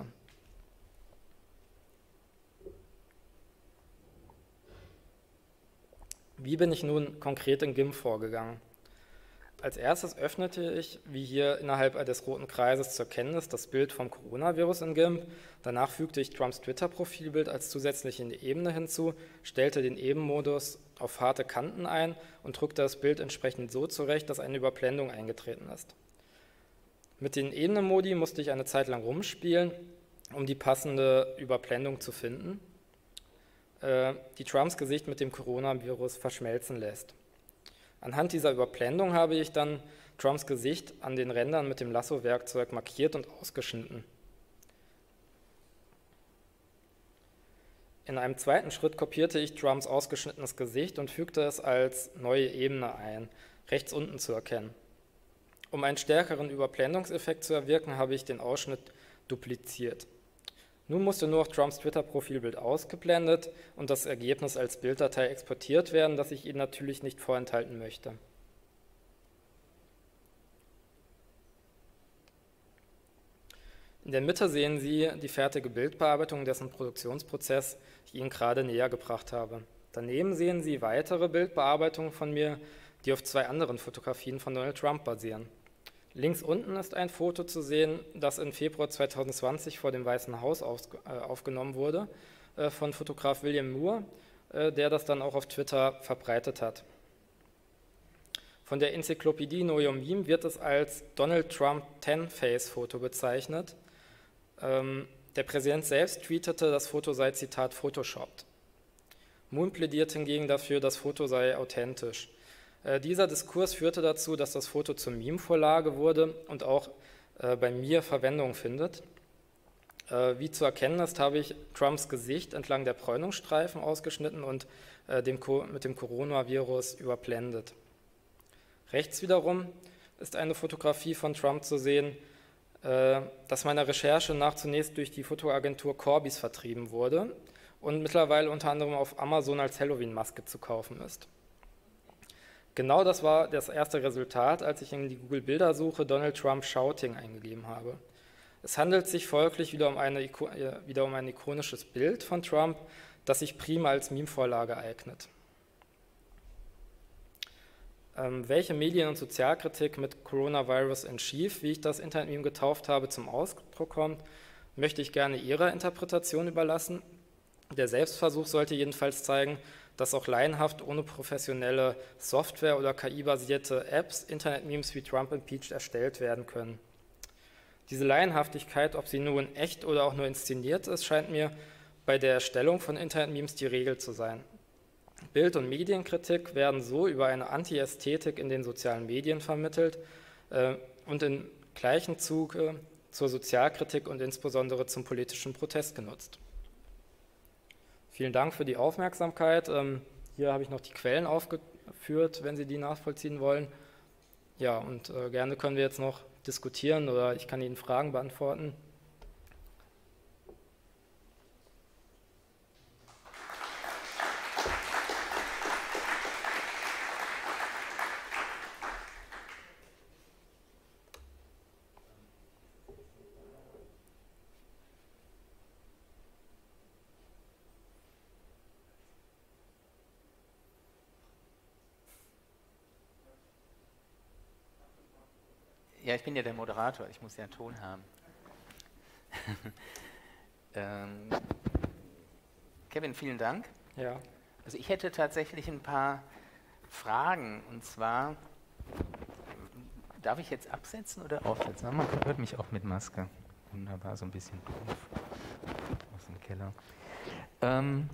Wie bin ich nun konkret in GIMP vorgegangen? Als erstes öffnete ich, wie hier innerhalb des roten Kreises zur Kenntnis, das Bild vom Coronavirus in GIMP. Danach fügte ich Trumps Twitter-Profilbild als zusätzliche Ebene hinzu, stellte den Ebenmodus auf harte Kanten ein und drückte das Bild entsprechend so zurecht, dass eine Überblendung eingetreten ist. Mit den Ebenenmodi musste ich eine Zeit lang rumspielen, um die passende Überblendung zu finden, die Trumps Gesicht mit dem Coronavirus verschmelzen lässt. Anhand dieser Überblendung habe ich dann Trumps Gesicht an den Rändern mit dem Lasso-Werkzeug markiert und ausgeschnitten. In einem zweiten Schritt kopierte ich Trumps ausgeschnittenes Gesicht und fügte es als neue Ebene ein, rechts unten zu erkennen. Um einen stärkeren Überblendungseffekt zu erwirken, habe ich den Ausschnitt dupliziert. Nun musste nur noch Trumps Twitter-Profilbild ausgeblendet und das Ergebnis als Bilddatei exportiert werden, das ich Ihnen natürlich nicht vorenthalten möchte. In der Mitte sehen Sie die fertige Bildbearbeitung, dessen Produktionsprozess ich Ihnen gerade näher gebracht habe. Daneben sehen Sie weitere Bildbearbeitungen von mir, die auf zwei anderen Fotografien von Donald Trump basieren. Links unten ist ein Foto zu sehen, das im Februar zweitausendzwanzig vor dem Weißen Haus aufgenommen wurde, von Fotograf William Moore, der das dann auch auf Twitter verbreitet hat. Von der Enzyklopädie Know Your Meme wird es als Donald Trump Ten-Face-Foto bezeichnet. Der Präsident selbst tweetete, das Foto sei, Zitat, photoshopped. Moon plädiert hingegen dafür, das Foto sei authentisch. Äh, dieser Diskurs führte dazu, dass das Foto zur Meme-Vorlage wurde und auch äh, bei mir Verwendung findet. Äh, wie zu erkennen ist, habe ich Trumps Gesicht entlang der Bräunungsstreifen ausgeschnitten und äh, dem mit dem Coronavirus überblendet. Rechts wiederum ist eine Fotografie von Trump zu sehen, äh, das meiner Recherche nach zunächst durch die Fotoagentur Corbis vertrieben wurde und mittlerweile unter anderem auf Amazon als Halloween-Maske zu kaufen ist. Genau das war das erste Resultat, als ich in die Google-Bildersuche Donald Trump Shouting eingegeben habe. Es handelt sich folglich wieder um, eine, wieder um ein ikonisches Bild von Trump, das sich prima als Meme-Vorlage eignet. Ähm, welche Medien- und Sozialkritik mit Coronavirus in Chief, wie ich das Internet-Meme getauft habe, zum Ausdruck kommt, möchte ich gerne Ihrer Interpretation überlassen. Der Selbstversuch sollte jedenfalls zeigen, dass auch laienhaft ohne professionelle Software oder K I-basierte Apps Internet-Memes wie Trump Impeached erstellt werden können. Diese Laienhaftigkeit, ob sie nun echt oder auch nur inszeniert ist, scheint mir bei der Erstellung von Internet-Memes die Regel zu sein. Bild- und Medienkritik werden so über eine Anti-Ästhetik in den sozialen Medien vermittelt äh, und im gleichen Zuge zur Sozialkritik und insbesondere zum politischen Protest genutzt. Vielen Dank für die Aufmerksamkeit. Ähm, hier habe ich noch die Quellen aufgeführt, wenn Sie die nachvollziehen wollen. Ja, und äh, gerne können wir jetzt noch diskutieren oder ich kann Ihnen Fragen beantworten. Ja, ich bin ja der Moderator, ich muss ja einen Ton haben. ähm, Kevin, vielen Dank. Ja. Also ich hätte tatsächlich ein paar Fragen, und zwar, darf ich jetzt absetzen oder aufsetzen? Man hört mich auch mit Maske. Wunderbar, so ein bisschen aus dem Keller. Ähm,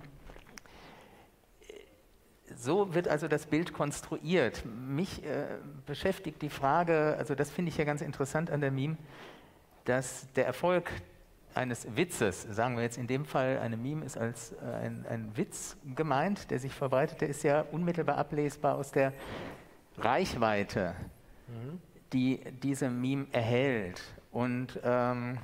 So wird also das Bild konstruiert. Mich äh, beschäftigt die Frage, also das finde ich ja ganz interessant an der Meme, dass der Erfolg eines Witzes, sagen wir jetzt in dem Fall, eine Meme ist als äh, ein, ein Witz gemeint, der sich verbreitet, der ist ja unmittelbar ablesbar aus der Reichweite, mhm. die diese Meme erhält. Und ähm,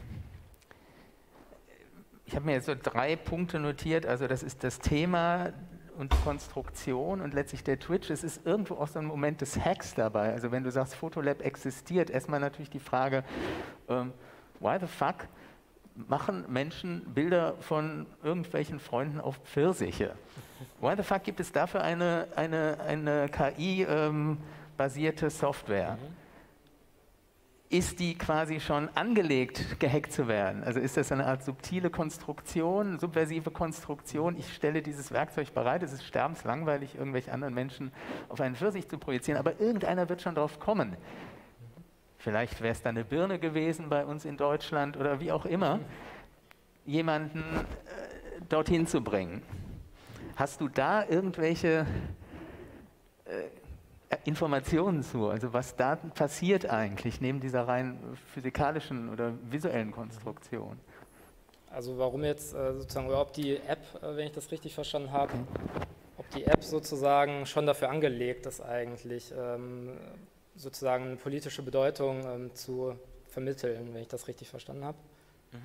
ich habe mir jetzt so drei Punkte notiert, also das ist das Thema und Konstruktion und letztlich der Twitch. Es ist irgendwo auch so ein Moment des Hacks dabei. Also wenn du sagst, Photolab existiert, erstmal natürlich die Frage, ähm, why the fuck machen Menschen Bilder von irgendwelchen Freunden auf Pfirsiche? Why the fuck gibt es dafür eine, eine, eine K I-basierte ähm, Software? Mhm. Ist die quasi schon angelegt, gehackt zu werden? Also ist das eine Art subtile Konstruktion, subversive Konstruktion? Ich stelle dieses Werkzeug bereit, es ist sterbenslangweilig, irgendwelche anderen Menschen auf einen Pfirsich zu projizieren, aber irgendeiner wird schon drauf kommen. Vielleicht wäre es dann eine Birne gewesen bei uns in Deutschland oder wie auch immer, jemanden äh, dorthin zu bringen. Hast du da irgendwelche äh, Informationen zu, also was da passiert eigentlich neben dieser rein physikalischen oder visuellen Konstruktion? Also warum jetzt äh, sozusagen, oder ob die App, äh, wenn ich das richtig verstanden habe, ob die App sozusagen schon dafür angelegt ist eigentlich, ähm, sozusagen eine politische Bedeutung ähm, zu vermitteln, wenn ich das richtig verstanden habe. Mhm.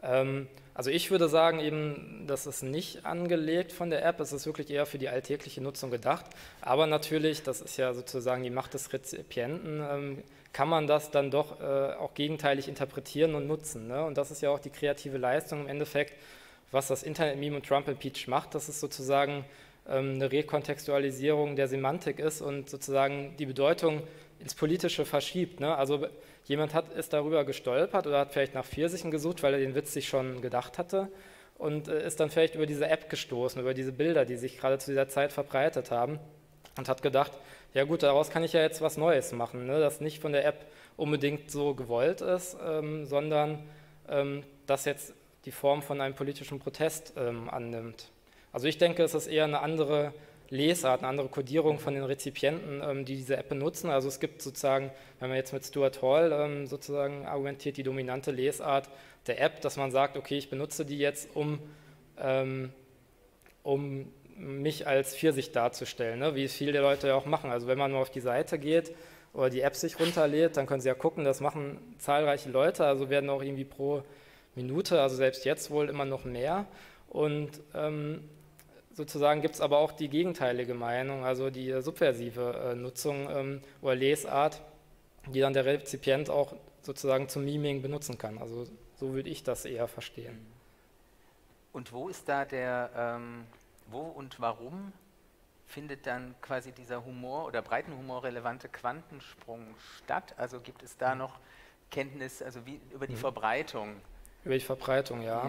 Ähm, also ich würde sagen eben, das ist nicht angelegt von der App, es ist wirklich eher für die alltägliche Nutzung gedacht. Aber natürlich, das ist ja sozusagen die Macht des Rezipienten, ähm, kann man das dann doch äh, auch gegenteilig interpretieren und nutzen. Ne? Und das ist ja auch die kreative Leistung im Endeffekt, was das Internet-Meme und Trump-Impeach macht, dass es sozusagen ähm, eine Rekontextualisierung der Semantik ist und sozusagen die Bedeutung ins Politische verschiebt. Ne? Also jemand hat, ist darüber gestolpert oder hat vielleicht nach Pfirsichen gesucht, weil er den Witz sich schon gedacht hatte und äh, ist dann vielleicht über diese App gestoßen, über diese Bilder, die sich gerade zu dieser Zeit verbreitet haben und hat gedacht, ja gut, daraus kann ich ja jetzt was Neues machen, ne? Das nicht von der App unbedingt so gewollt ist, ähm, sondern ähm, das jetzt die Form von einem politischen Protest ähm, annimmt. Also ich denke, es ist eher eine andere Lesart, eine andere Kodierung von den Rezipienten, ähm, die diese App benutzen. Also es gibt sozusagen, wenn man jetzt mit Stuart Hall ähm, sozusagen argumentiert, die dominante Lesart der App, dass man sagt, okay, ich benutze die jetzt, um, ähm, um mich als Pfirsich darzustellen, ne? Wie es viele Leute ja auch machen. Also wenn man nur auf die Seite geht oder die App sich runterlädt, dann können Sie ja gucken, das machen zahlreiche Leute, also werden auch irgendwie pro Minute, also selbst jetzt wohl immer noch mehr. Und ähm, sozusagen gibt es aber auch die gegenteilige Meinung, also die äh, subversive äh, Nutzung ähm, oder Lesart, die dann der Rezipient auch sozusagen zum Miming benutzen kann. Also so würde ich das eher verstehen. Und wo ist da der, ähm, wo und warum findet dann quasi dieser Humor oder Breitenhumor relevante Quantensprung statt? Also gibt es da noch Kenntnis, also wie über die mhm. Verbreitung? Über die Verbreitung, ja.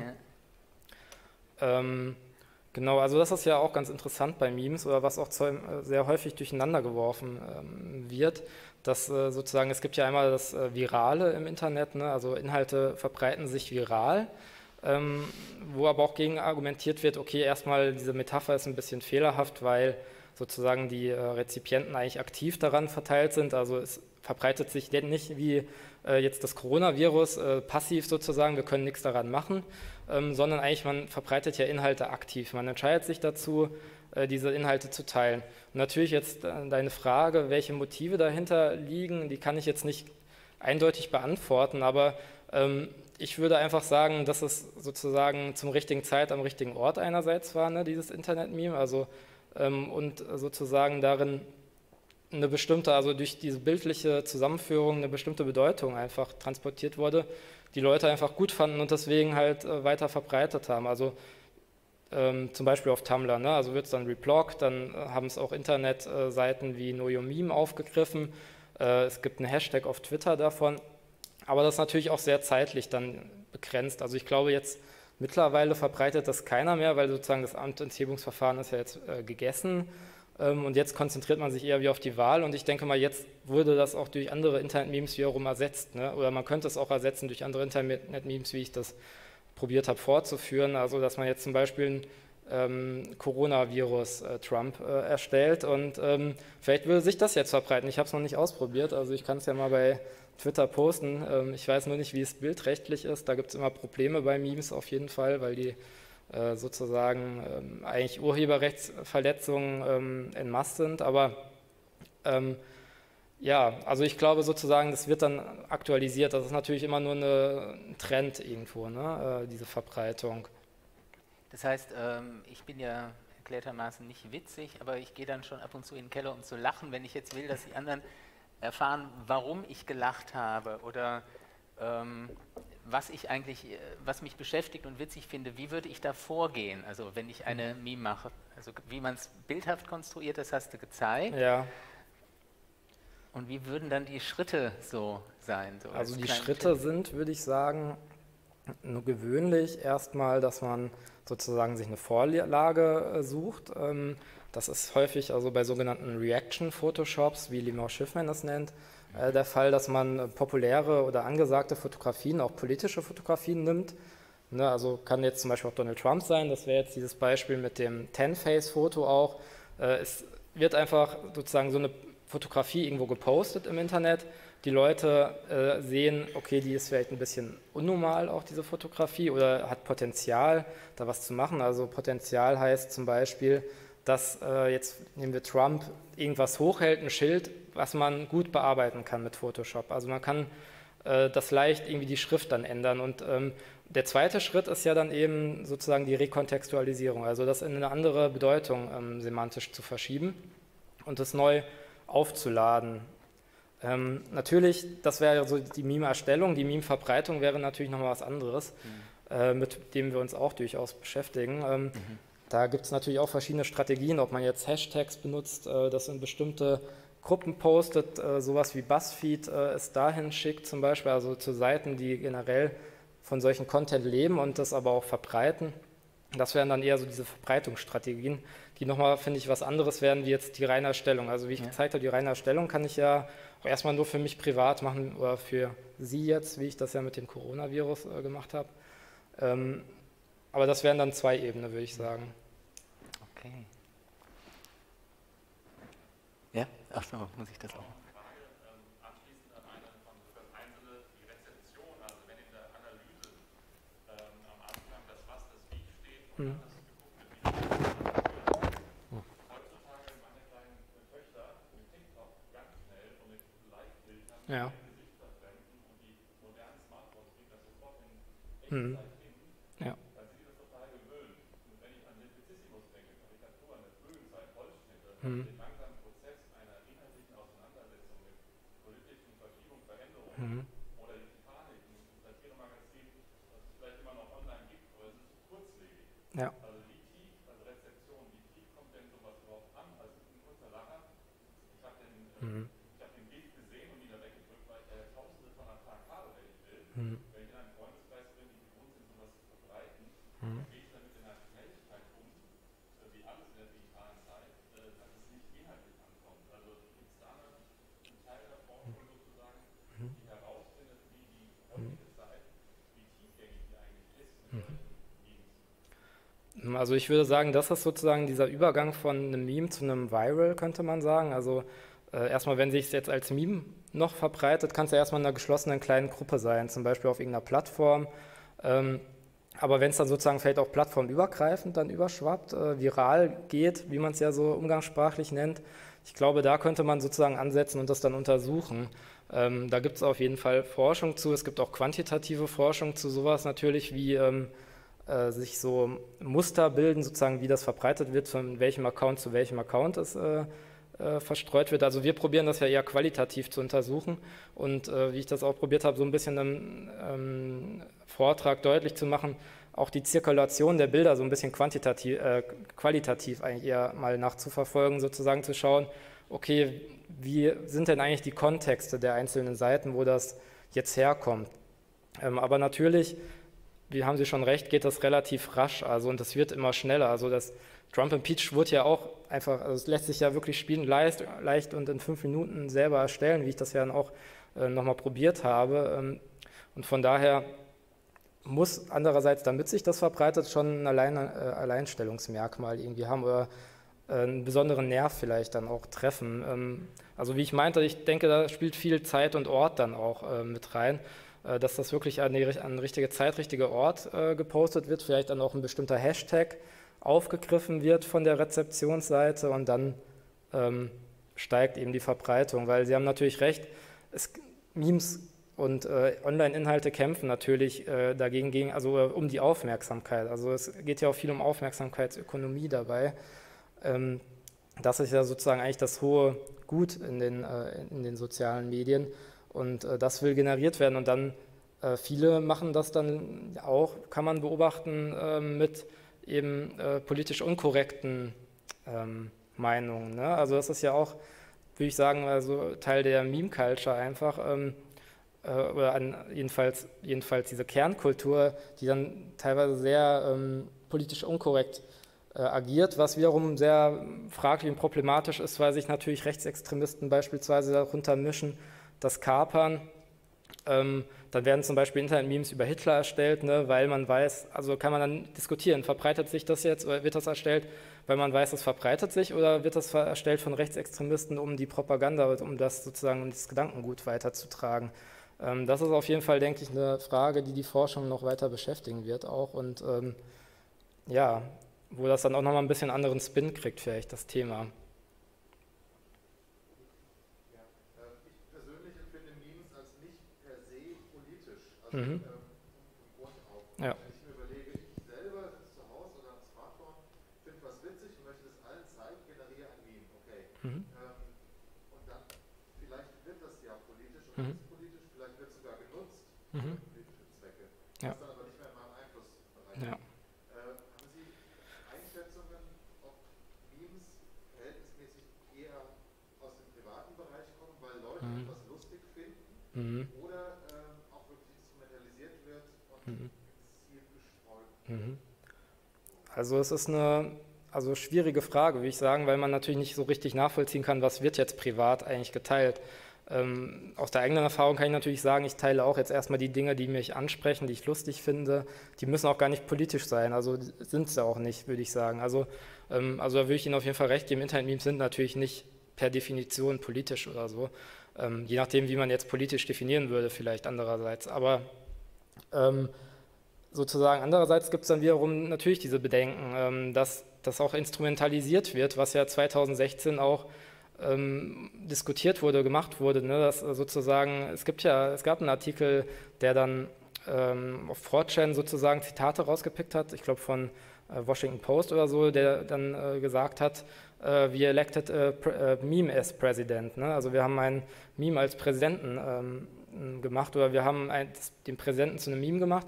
ja. Ähm, genau, also das ist ja auch ganz interessant bei Memes oder was auch sehr häufig durcheinander geworfen ähm, wird, dass äh, sozusagen, es gibt ja einmal das äh, Virale im Internet, ne? Also Inhalte verbreiten sich viral, ähm, wo aber auch gegen argumentiert wird, okay, erstmal diese Metapher ist ein bisschen fehlerhaft, weil sozusagen die äh, Rezipienten eigentlich aktiv daran verteilt sind, also es verbreitet sich nicht wie äh, jetzt das Coronavirus äh, passiv sozusagen, wir können nichts daran machen, ähm, sondern eigentlich man verbreitet ja Inhalte aktiv. Man entscheidet sich dazu, äh, diese Inhalte zu teilen. Und natürlich jetzt äh, deine Frage, welche Motive dahinter liegen, die kann ich jetzt nicht eindeutig beantworten, aber ähm, ich würde einfach sagen, dass es sozusagen zum richtigen Zeit am richtigen Ort einerseits war, ne, dieses Internet-Meme, also ähm, und sozusagen darin eine bestimmte, also durch diese bildliche Zusammenführung eine bestimmte Bedeutung einfach transportiert wurde, die Leute einfach gut fanden und deswegen halt äh, weiter verbreitet haben. Also ähm, zum Beispiel auf Tumblr, ne? Also wird es dann rebloggt, dann äh, haben es auch Internetseiten äh, wie Know Your Meme aufgegriffen, äh, es gibt einen Hashtag auf Twitter davon, aber das ist natürlich auch sehr zeitlich dann begrenzt. Also ich glaube jetzt mittlerweile verbreitet das keiner mehr, weil sozusagen das Amtsenthebungsverfahren ist ja jetzt äh, gegessen. Und jetzt konzentriert man sich eher wie auf die Wahl und ich denke mal, jetzt wurde das auch durch andere Internet-Memes wiederum ersetzt. Ne? Oder man könnte es auch ersetzen durch andere Internet-Memes, wie ich das probiert habe vorzuführen. Also dass man jetzt zum Beispiel ein ähm, Coronavirus äh, Trump äh, erstellt und ähm, vielleicht würde sich das jetzt verbreiten. Ich habe es noch nicht ausprobiert, also ich kann es ja mal bei Twitter posten. Ähm, ich weiß nur nicht, wie es bildrechtlich ist. Da gibt es immer Probleme bei Memes auf jeden Fall, weil die sozusagen ähm, eigentlich Urheberrechtsverletzungen ähm, en masse sind, aber ähm, ja, also ich glaube sozusagen, das wird dann aktualisiert, das ist natürlich immer nur eine, ein Trend irgendwo, ne, äh, diese Verbreitung. Das heißt, ähm, ich bin ja erklärtermaßen nicht witzig, aber ich gehe dann schon ab und zu in den Keller, um zu lachen, wenn ich jetzt will, dass die anderen erfahren, warum ich gelacht habe oder ähm, was ich eigentlich, was mich beschäftigt und witzig finde, wie würde ich da vorgehen? Also wenn ich eine Meme mache, also wie man es bildhaft konstruiert, das hast du gezeigt. Ja. Und wie würden dann die Schritte so sein? So also die Schritte Tipp? sind, würde ich sagen, nur gewöhnlich erstmal, dass man sozusagen sich eine Vorlage sucht. Das ist häufig also bei sogenannten Reaction-Photoshops, wie Limor Schiffman das nennt, der Fall, dass man populäre oder angesagte Fotografien, auch politische Fotografien nimmt. Ne, also kann jetzt zum Beispiel auch Donald Trump sein, das wäre jetzt dieses Beispiel mit dem Ten-Face-Foto auch. Äh, es wird einfach sozusagen so eine Fotografie irgendwo gepostet im Internet. Die Leute äh, sehen, okay, die ist vielleicht ein bisschen unnormal auch diese Fotografie oder hat Potenzial, da was zu machen. Also Potenzial heißt zum Beispiel, dass äh, jetzt nehmen wir Trump irgendwas hochhält, ein Schild, was man gut bearbeiten kann mit Photoshop. Also man kann äh, das leicht irgendwie die Schrift dann ändern und ähm, der zweite Schritt ist ja dann eben sozusagen die Rekontextualisierung, also das in eine andere Bedeutung ähm, semantisch zu verschieben und das neu aufzuladen. Ähm, natürlich, das wäre so die Meme-Erstellung, die Meme-Verbreitung wäre natürlich nochmal was anderes, mhm. äh, mit dem wir uns auch durchaus beschäftigen. Ähm, mhm. Da gibt es natürlich auch verschiedene Strategien, ob man jetzt Hashtags benutzt, äh, das in bestimmte Gruppen postet, äh, sowas wie BuzzFeed äh, es dahin schickt zum Beispiel, also zu Seiten, die generell von solchen Content leben und das aber auch verbreiten. Das wären dann eher so diese Verbreitungsstrategien, die nochmal, finde ich, was anderes wären wie jetzt die reine Erstellung. Also wie ich ja. gezeigt habe, die reine Erstellung kann ich ja auch erstmal nur für mich privat machen oder für Sie jetzt, wie ich das ja mit dem Coronavirus äh, gemacht habe. Ähm, aber das wären dann zwei Ebenen, würde ich sagen. Okay. Ja, ach so, muss ich das auch? Hm. Ja. Hm. Ja. Hm. Hm. Ja. Also wie tief, also Rezeption, wie tief kommt denn sowas überhaupt an? Also ein kurzer Lacher. Ich habe den, Mhm. ich hab den Bild gesehen und wieder weggedrückt, weil ich ja tausende von am Tag habe, wenn ich will. Mhm. Wenn ich in einem Freundeskreis bin, die gewohnt sind, sowas zu verbreiten, Mhm. dann gehe ich damit in einer Schnelligkeit um, wie alles in der digitalen Zeit, dass es nicht inhaltlich ankommt. Also gibt es da einen Teil der Forschung sozusagen, die herausfindet, wie die heutige Zeit, wie tiefgängig die eigentlich ist mit solchen Also ich würde sagen, das ist sozusagen dieser Übergang von einem Meme zu einem Viral, könnte man sagen. Also äh, erstmal, wenn sich es jetzt als Meme noch verbreitet, kann es ja erstmal in einer geschlossenen kleinen Gruppe sein, zum Beispiel auf irgendeiner Plattform. Ähm, aber wenn es dann sozusagen vielleicht auch plattformübergreifend dann überschwappt, äh, viral geht, wie man es ja so umgangssprachlich nennt, ich glaube, da könnte man sozusagen ansetzen und das dann untersuchen. Ähm, da gibt es auf jeden Fall Forschung zu. Es gibt auch quantitative Forschung zu sowas natürlich, wie ähm, äh, sich so Muster bilden, sozusagen wie das verbreitet wird, von welchem Account zu welchem Account es äh, äh, verstreut wird. Also wir probieren das ja eher qualitativ zu untersuchen und äh, wie ich das auch probiert habe, so ein bisschen im ähm, Vortrag deutlich zu machen, auch die Zirkulation der Bilder so ein bisschen quantitativ, äh, qualitativ eigentlich eher mal nachzuverfolgen, sozusagen zu schauen, okay, wie sind denn eigentlich die Kontexte der einzelnen Seiten, wo das jetzt herkommt. Ähm, aber natürlich, wie haben Sie schon recht, geht das relativ rasch, also und das wird immer schneller. Also das Trump Impeach wurde ja auch einfach, also es lässt sich ja wirklich spielen leicht, leicht und in fünf Minuten selber erstellen, wie ich das ja dann auch äh, nochmal probiert habe. Ähm, und von daher muss andererseits, damit sich das verbreitet, schon ein Allein, äh, Alleinstellungsmerkmal irgendwie haben oder äh, einen besonderen Nerv vielleicht dann auch treffen. Ähm, also wie ich meinte, ich denke, da spielt viel Zeit und Ort dann auch äh, mit rein, äh, dass das wirklich an die an richtige Zeit, richtiger Ort äh, gepostet wird, vielleicht dann auch ein bestimmter Hashtag aufgegriffen wird von der Rezeptionsseite und dann ähm, steigt eben die Verbreitung, weil Sie haben natürlich recht, es, Memes und äh, Online-Inhalte kämpfen natürlich äh, dagegen, gegen, also äh, um die Aufmerksamkeit. Also es geht ja auch viel um Aufmerksamkeitsökonomie dabei. Ähm, das ist ja sozusagen eigentlich das hohe Gut in den, äh, in den sozialen Medien und äh, das will generiert werden und dann äh, viele machen das dann auch, kann man beobachten, äh, mit eben äh, politisch unkorrekten ähm, Meinungen. Ne? Also das ist ja auch, würde ich sagen, also Teil der Meme-Culture einfach, ähm, äh, oder an, jedenfalls, jedenfalls diese Kernkultur, die dann teilweise sehr ähm, politisch unkorrekt äh, agiert, was wiederum sehr fraglich und problematisch ist, weil sich natürlich Rechtsextremisten beispielsweise darunter mischen, das kapern. Ähm, dann werden zum Beispiel Internet-Memes über Hitler erstellt, ne, weil man weiß, also kann man dann diskutieren, verbreitet sich das jetzt oder wird das erstellt, weil man weiß, es verbreitet sich oder wird das erstellt von Rechtsextremisten, um die Propaganda, um das sozusagen, um das Gedankengut weiterzutragen. Ähm, das ist auf jeden Fall, denke ich, eine Frage, die die Forschung noch weiter beschäftigen wird auch und ähm, ja, wo das dann auch nochmal ein bisschen anderen Spin kriegt, vielleicht das Thema. Mhm. Ja. Mhm. oder ähm, auch wirklich instrumentalisiert wird und Mhm. gezielt gestreut wird? Mhm. Also es ist eine also schwierige Frage, würde ich sagen, weil man natürlich nicht so richtig nachvollziehen kann, was wird jetzt privat eigentlich geteilt. Ähm, aus der eigenen Erfahrung kann ich natürlich sagen, ich teile auch jetzt erstmal die Dinge, die mich ansprechen, die ich lustig finde. Die müssen auch gar nicht politisch sein, also sind es ja auch nicht, würde ich sagen. Also, ähm, also da würde ich Ihnen auf jeden Fall recht geben, Internet-Memes sind natürlich nicht per Definition politisch oder so. Ähm, je nachdem, wie man jetzt politisch definieren würde, vielleicht andererseits. Aber ähm, sozusagen andererseits gibt es dann wiederum natürlich diese Bedenken, ähm, dass das auch instrumentalisiert wird, was ja zweitausendsechzehn auch ähm, diskutiert wurde, gemacht wurde, ne? Dass sozusagen, es gibt ja, es gab einen Artikel, der dann ähm, auf four chan sozusagen Zitate rausgepickt hat, ich glaube von äh, Washington Post oder so, der dann äh, gesagt hat, äh, we elected a, a meme as president, ne? Also wir haben ein Meme als Präsidenten ähm, gemacht oder wir haben ein, den Präsidenten zu einem Meme gemacht.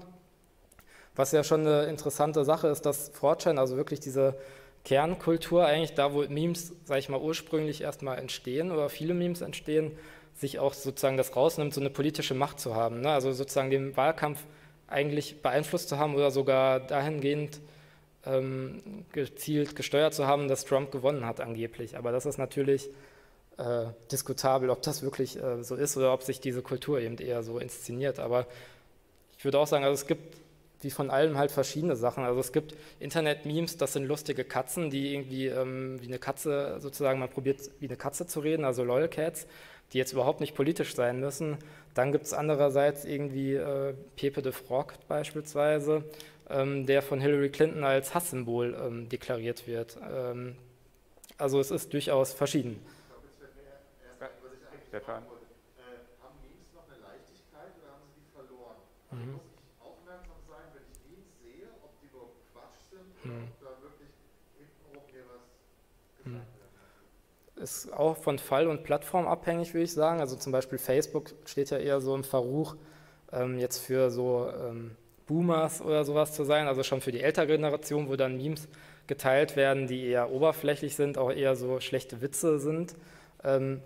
Was ja schon eine interessante Sache ist, dass four chan, also wirklich diese Kernkultur, eigentlich da, wo Memes, sage ich mal, ursprünglich erstmal entstehen oder viele Memes entstehen, sich auch sozusagen das rausnimmt, so eine politische Macht zu haben. Ne? Also sozusagen den Wahlkampf eigentlich beeinflusst zu haben oder sogar dahingehend ähm, gezielt gesteuert zu haben, dass Trump gewonnen hat angeblich. Aber das ist natürlich äh, diskutabel, ob das wirklich äh, so ist oder ob sich diese Kultur eben eher so inszeniert. Aber ich würde auch sagen, also es gibt wie von allem halt verschiedene Sachen. Also es gibt Internet-Memes, das sind lustige Katzen, die irgendwie ähm, wie eine Katze sozusagen, man probiert wie eine Katze zu reden, also LOL-Cats, die jetzt überhaupt nicht politisch sein müssen. Dann gibt es andererseits irgendwie äh, Pepe the Frog beispielsweise, ähm, der von Hillary Clinton als Hasssymbol ähm, deklariert wird. Ähm, also es ist durchaus verschieden. Ich glaube, jetzt fällt mir erst Ja, ein, was ich eigentlich Stefan. fragen wollte. Äh, haben Memes noch eine Leichtigkeit oder haben sie die verloren? Also Mhm. muss ich aufmerksam sein, wenn ich Memes sehe, ob die überhaupt Quatsch sind oder Mhm. ob da wirklich hintenrum mir was Mhm. gesagt werden muss? Ist auch von Fall und Plattform abhängig, würde ich sagen. Also zum Beispiel Facebook steht ja eher so im Verruch, ähm, jetzt für so ähm, Boomers oder sowas zu sein, also schon für die ältere Generation, wo dann Memes geteilt werden, die eher oberflächlich sind, auch eher so schlechte Witze sind. Ähm,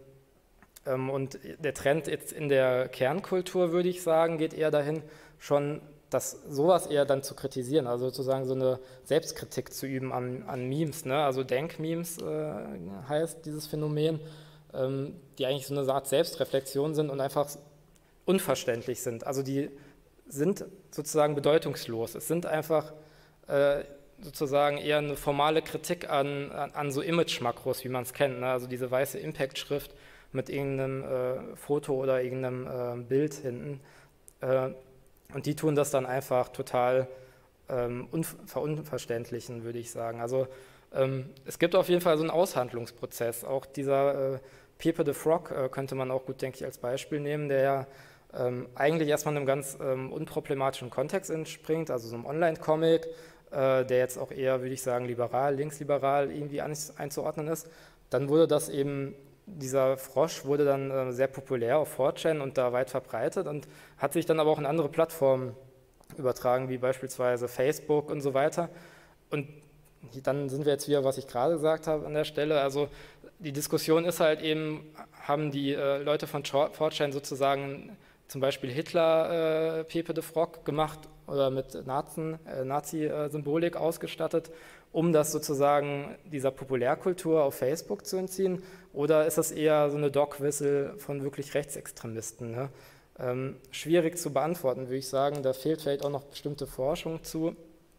ähm, und der Trend jetzt in der Kernkultur, würde ich sagen, geht eher dahin, schon das sowas eher dann zu kritisieren, also sozusagen so eine Selbstkritik zu üben an, an Memes, ne? Also Denk-Memes äh, heißt dieses Phänomen, ähm, die eigentlich so eine Art Selbstreflexion sind und einfach unverständlich sind. Also die sind sozusagen bedeutungslos. Es sind einfach äh, sozusagen eher eine formale Kritik an, an, an so Image-Makros, wie man es kennt, ne? Also diese weiße Impact-Schrift mit irgendeinem äh, Foto oder irgendeinem äh, Bild hinten. Äh, Und die tun das dann einfach total ähm, verunverständlichen, würde ich sagen. Also ähm, es gibt auf jeden Fall so einen Aushandlungsprozess. Auch dieser äh, Pepe the Frog äh, könnte man auch gut, denke ich, als Beispiel nehmen, der ja ähm, eigentlich erstmal einem ganz ähm, unproblematischen Kontext entspringt, also so einem Online-Comic, äh, der jetzt auch eher, würde ich sagen, liberal, linksliberal irgendwie einzuordnen ist. Dann wurde das eben dieser Frosch wurde dann äh, sehr populär auf four chan und da weit verbreitet und hat sich dann aber auch in andere Plattformen übertragen, wie beispielsweise Facebook und so weiter. Und dann sind wir jetzt wieder, was ich gerade gesagt habe an der Stelle, also die Diskussion ist halt eben, haben die äh, Leute von four chan sozusagen zum Beispiel Hitler äh, Pepe the Frog gemacht oder mit Nazen, äh, Nazi-Symbolik ausgestattet, um das sozusagen dieser Populärkultur auf Facebook zu entziehen? Oder ist das eher so eine Dog-Whistle von wirklich Rechtsextremisten? Ne? Ähm, schwierig zu beantworten, würde ich sagen. Da fehlt vielleicht auch noch bestimmte Forschung zu.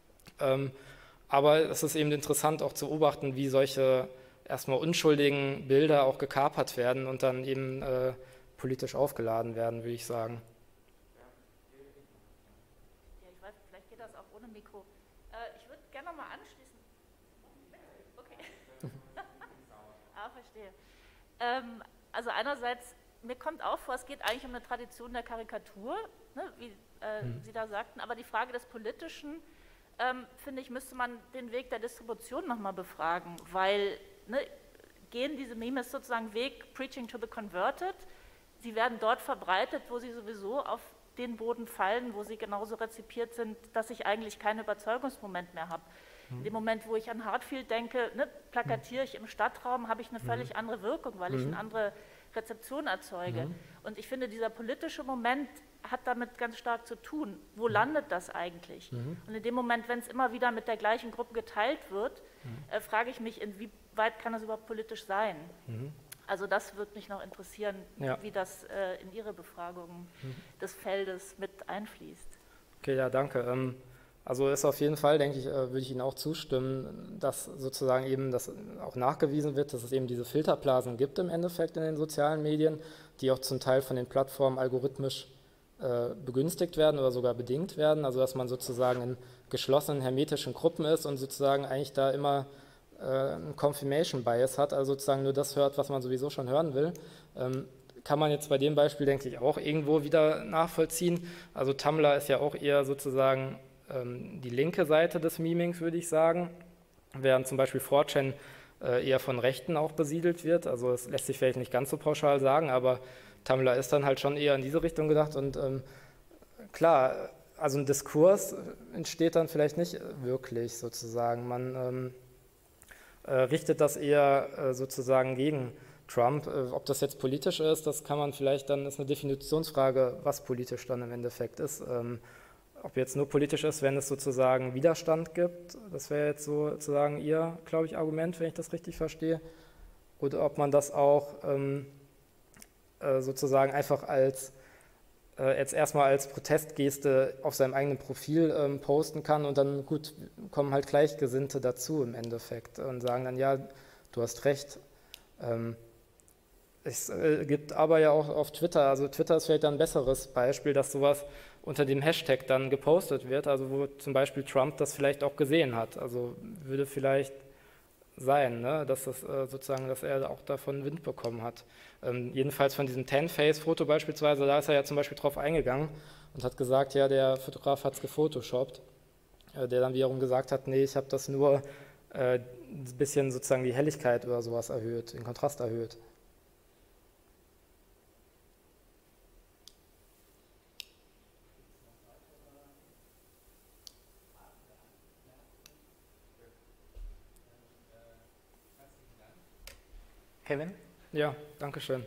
Ähm, aber es ist eben interessant auch zu beobachten, wie solche erstmal unschuldigen Bilder auch gekapert werden und dann eben äh, politisch aufgeladen werden, würde ich sagen. Ja, ich weiß, vielleicht geht das auch ohne Mikro. Äh, ich würde gerne noch mal anschließen. Okay. Ah, verstehe. Ähm, also einerseits, mir kommt auch vor, es geht eigentlich um eine Tradition der Karikatur, ne, wie äh, mhm. Sie da sagten, aber die Frage des Politischen, ähm, finde ich, müsste man den Weg der Distribution nochmal befragen, weil ne, gehen diese Memes sozusagen Weg Preaching to the Converted, sie werden dort verbreitet, wo sie sowieso auf den Boden fallen, wo sie genauso rezipiert sind, dass ich eigentlich keinen Überzeugungsmoment mehr habe. In dem Moment, wo ich an Hartfield denke, ne, plakatiere ich im Stadtraum, habe ich eine völlig andere Wirkung, weil ich eine andere Rezeption erzeuge. Mhm. Und ich finde, dieser politische Moment hat damit ganz stark zu tun. Wo mhm. landet das eigentlich? Mhm. Und in dem Moment, wenn es immer wieder mit der gleichen Gruppe geteilt wird, mhm. äh, frage ich mich, inwieweit kann das überhaupt politisch sein? Mhm. Also das würde mich noch interessieren, ja. wie das äh, in Ihre Befragungen mhm. des Feldes mit einfließt. Okay, ja, danke. Ähm, also ist auf jeden Fall, denke ich, äh, würde ich Ihnen auch zustimmen, dass sozusagen eben das auch nachgewiesen wird, dass es eben diese Filterblasen gibt im Endeffekt in den sozialen Medien, die auch zum Teil von den Plattformen algorithmisch äh, begünstigt werden oder sogar bedingt werden. Also dass man sozusagen in geschlossenen, hermetischen Gruppen ist und sozusagen eigentlich da immer ein Confirmation Bias hat, also sozusagen nur das hört, was man sowieso schon hören will, ähm, kann man jetzt bei dem Beispiel, denke ich, auch irgendwo wieder nachvollziehen. Also Tumblr ist ja auch eher sozusagen ähm, die linke Seite des Memings, würde ich sagen, während zum Beispiel four chan äh, eher von Rechten auch besiedelt wird. Also es lässt sich vielleicht nicht ganz so pauschal sagen, aber Tumblr ist dann halt schon eher in diese Richtung gedacht und ähm, klar, also ein Diskurs entsteht dann vielleicht nicht wirklich sozusagen. Man ähm, richtet das eher äh, sozusagen gegen Trump. Äh, ob das jetzt politisch ist, das kann man vielleicht, dann ist eine Definitionsfrage, was politisch dann im Endeffekt ist. Ähm, ob jetzt nur politisch ist, wenn es sozusagen Widerstand gibt, das wäre jetzt sozusagen Ihr, glaube ich, Argument, wenn ich das richtig verstehe. Oder ob man das auch ähm, äh, sozusagen einfach als jetzt erstmal als Protestgeste auf seinem eigenen Profil ähm, posten kann und dann, gut, kommen halt Gleichgesinnte dazu im Endeffekt und sagen dann, ja, du hast recht. Ähm, es äh, gibt aber ja auch auf Twitter, also Twitter ist vielleicht ein besseres Beispiel, dass sowas unter dem Hashtag dann gepostet wird, also wo zum Beispiel Trump das vielleicht auch gesehen hat, also würde vielleicht sein, ne? Dass das äh, sozusagen, dass er auch davon Wind bekommen hat. Ähm, jedenfalls von diesem Ten-Face-Foto beispielsweise, da ist er ja zum Beispiel drauf eingegangen und hat gesagt, ja, der Fotograf hat es gefotoshoppt, äh, der dann wiederum gesagt hat, nee, ich habe das nur äh, ein bisschen sozusagen die Helligkeit oder sowas erhöht, den Kontrast erhöht. Kevin? Ja, danke schön.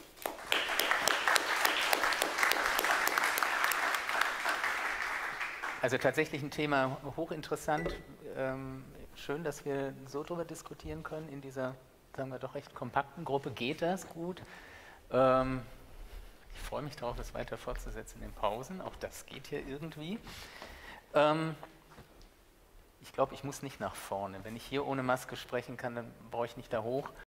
Also tatsächlich ein Thema hochinteressant. Ähm, schön, dass wir so darüber diskutieren können in dieser, sagen wir doch recht kompakten Gruppe. Geht das gut? Ähm, ich freue mich darauf, das weiter fortzusetzen in den Pausen. Auch das geht hier irgendwie. Ähm, ich glaube, ich muss nicht nach vorne. Wenn ich hier ohne Maske sprechen kann, dann brauche ich nicht da hoch.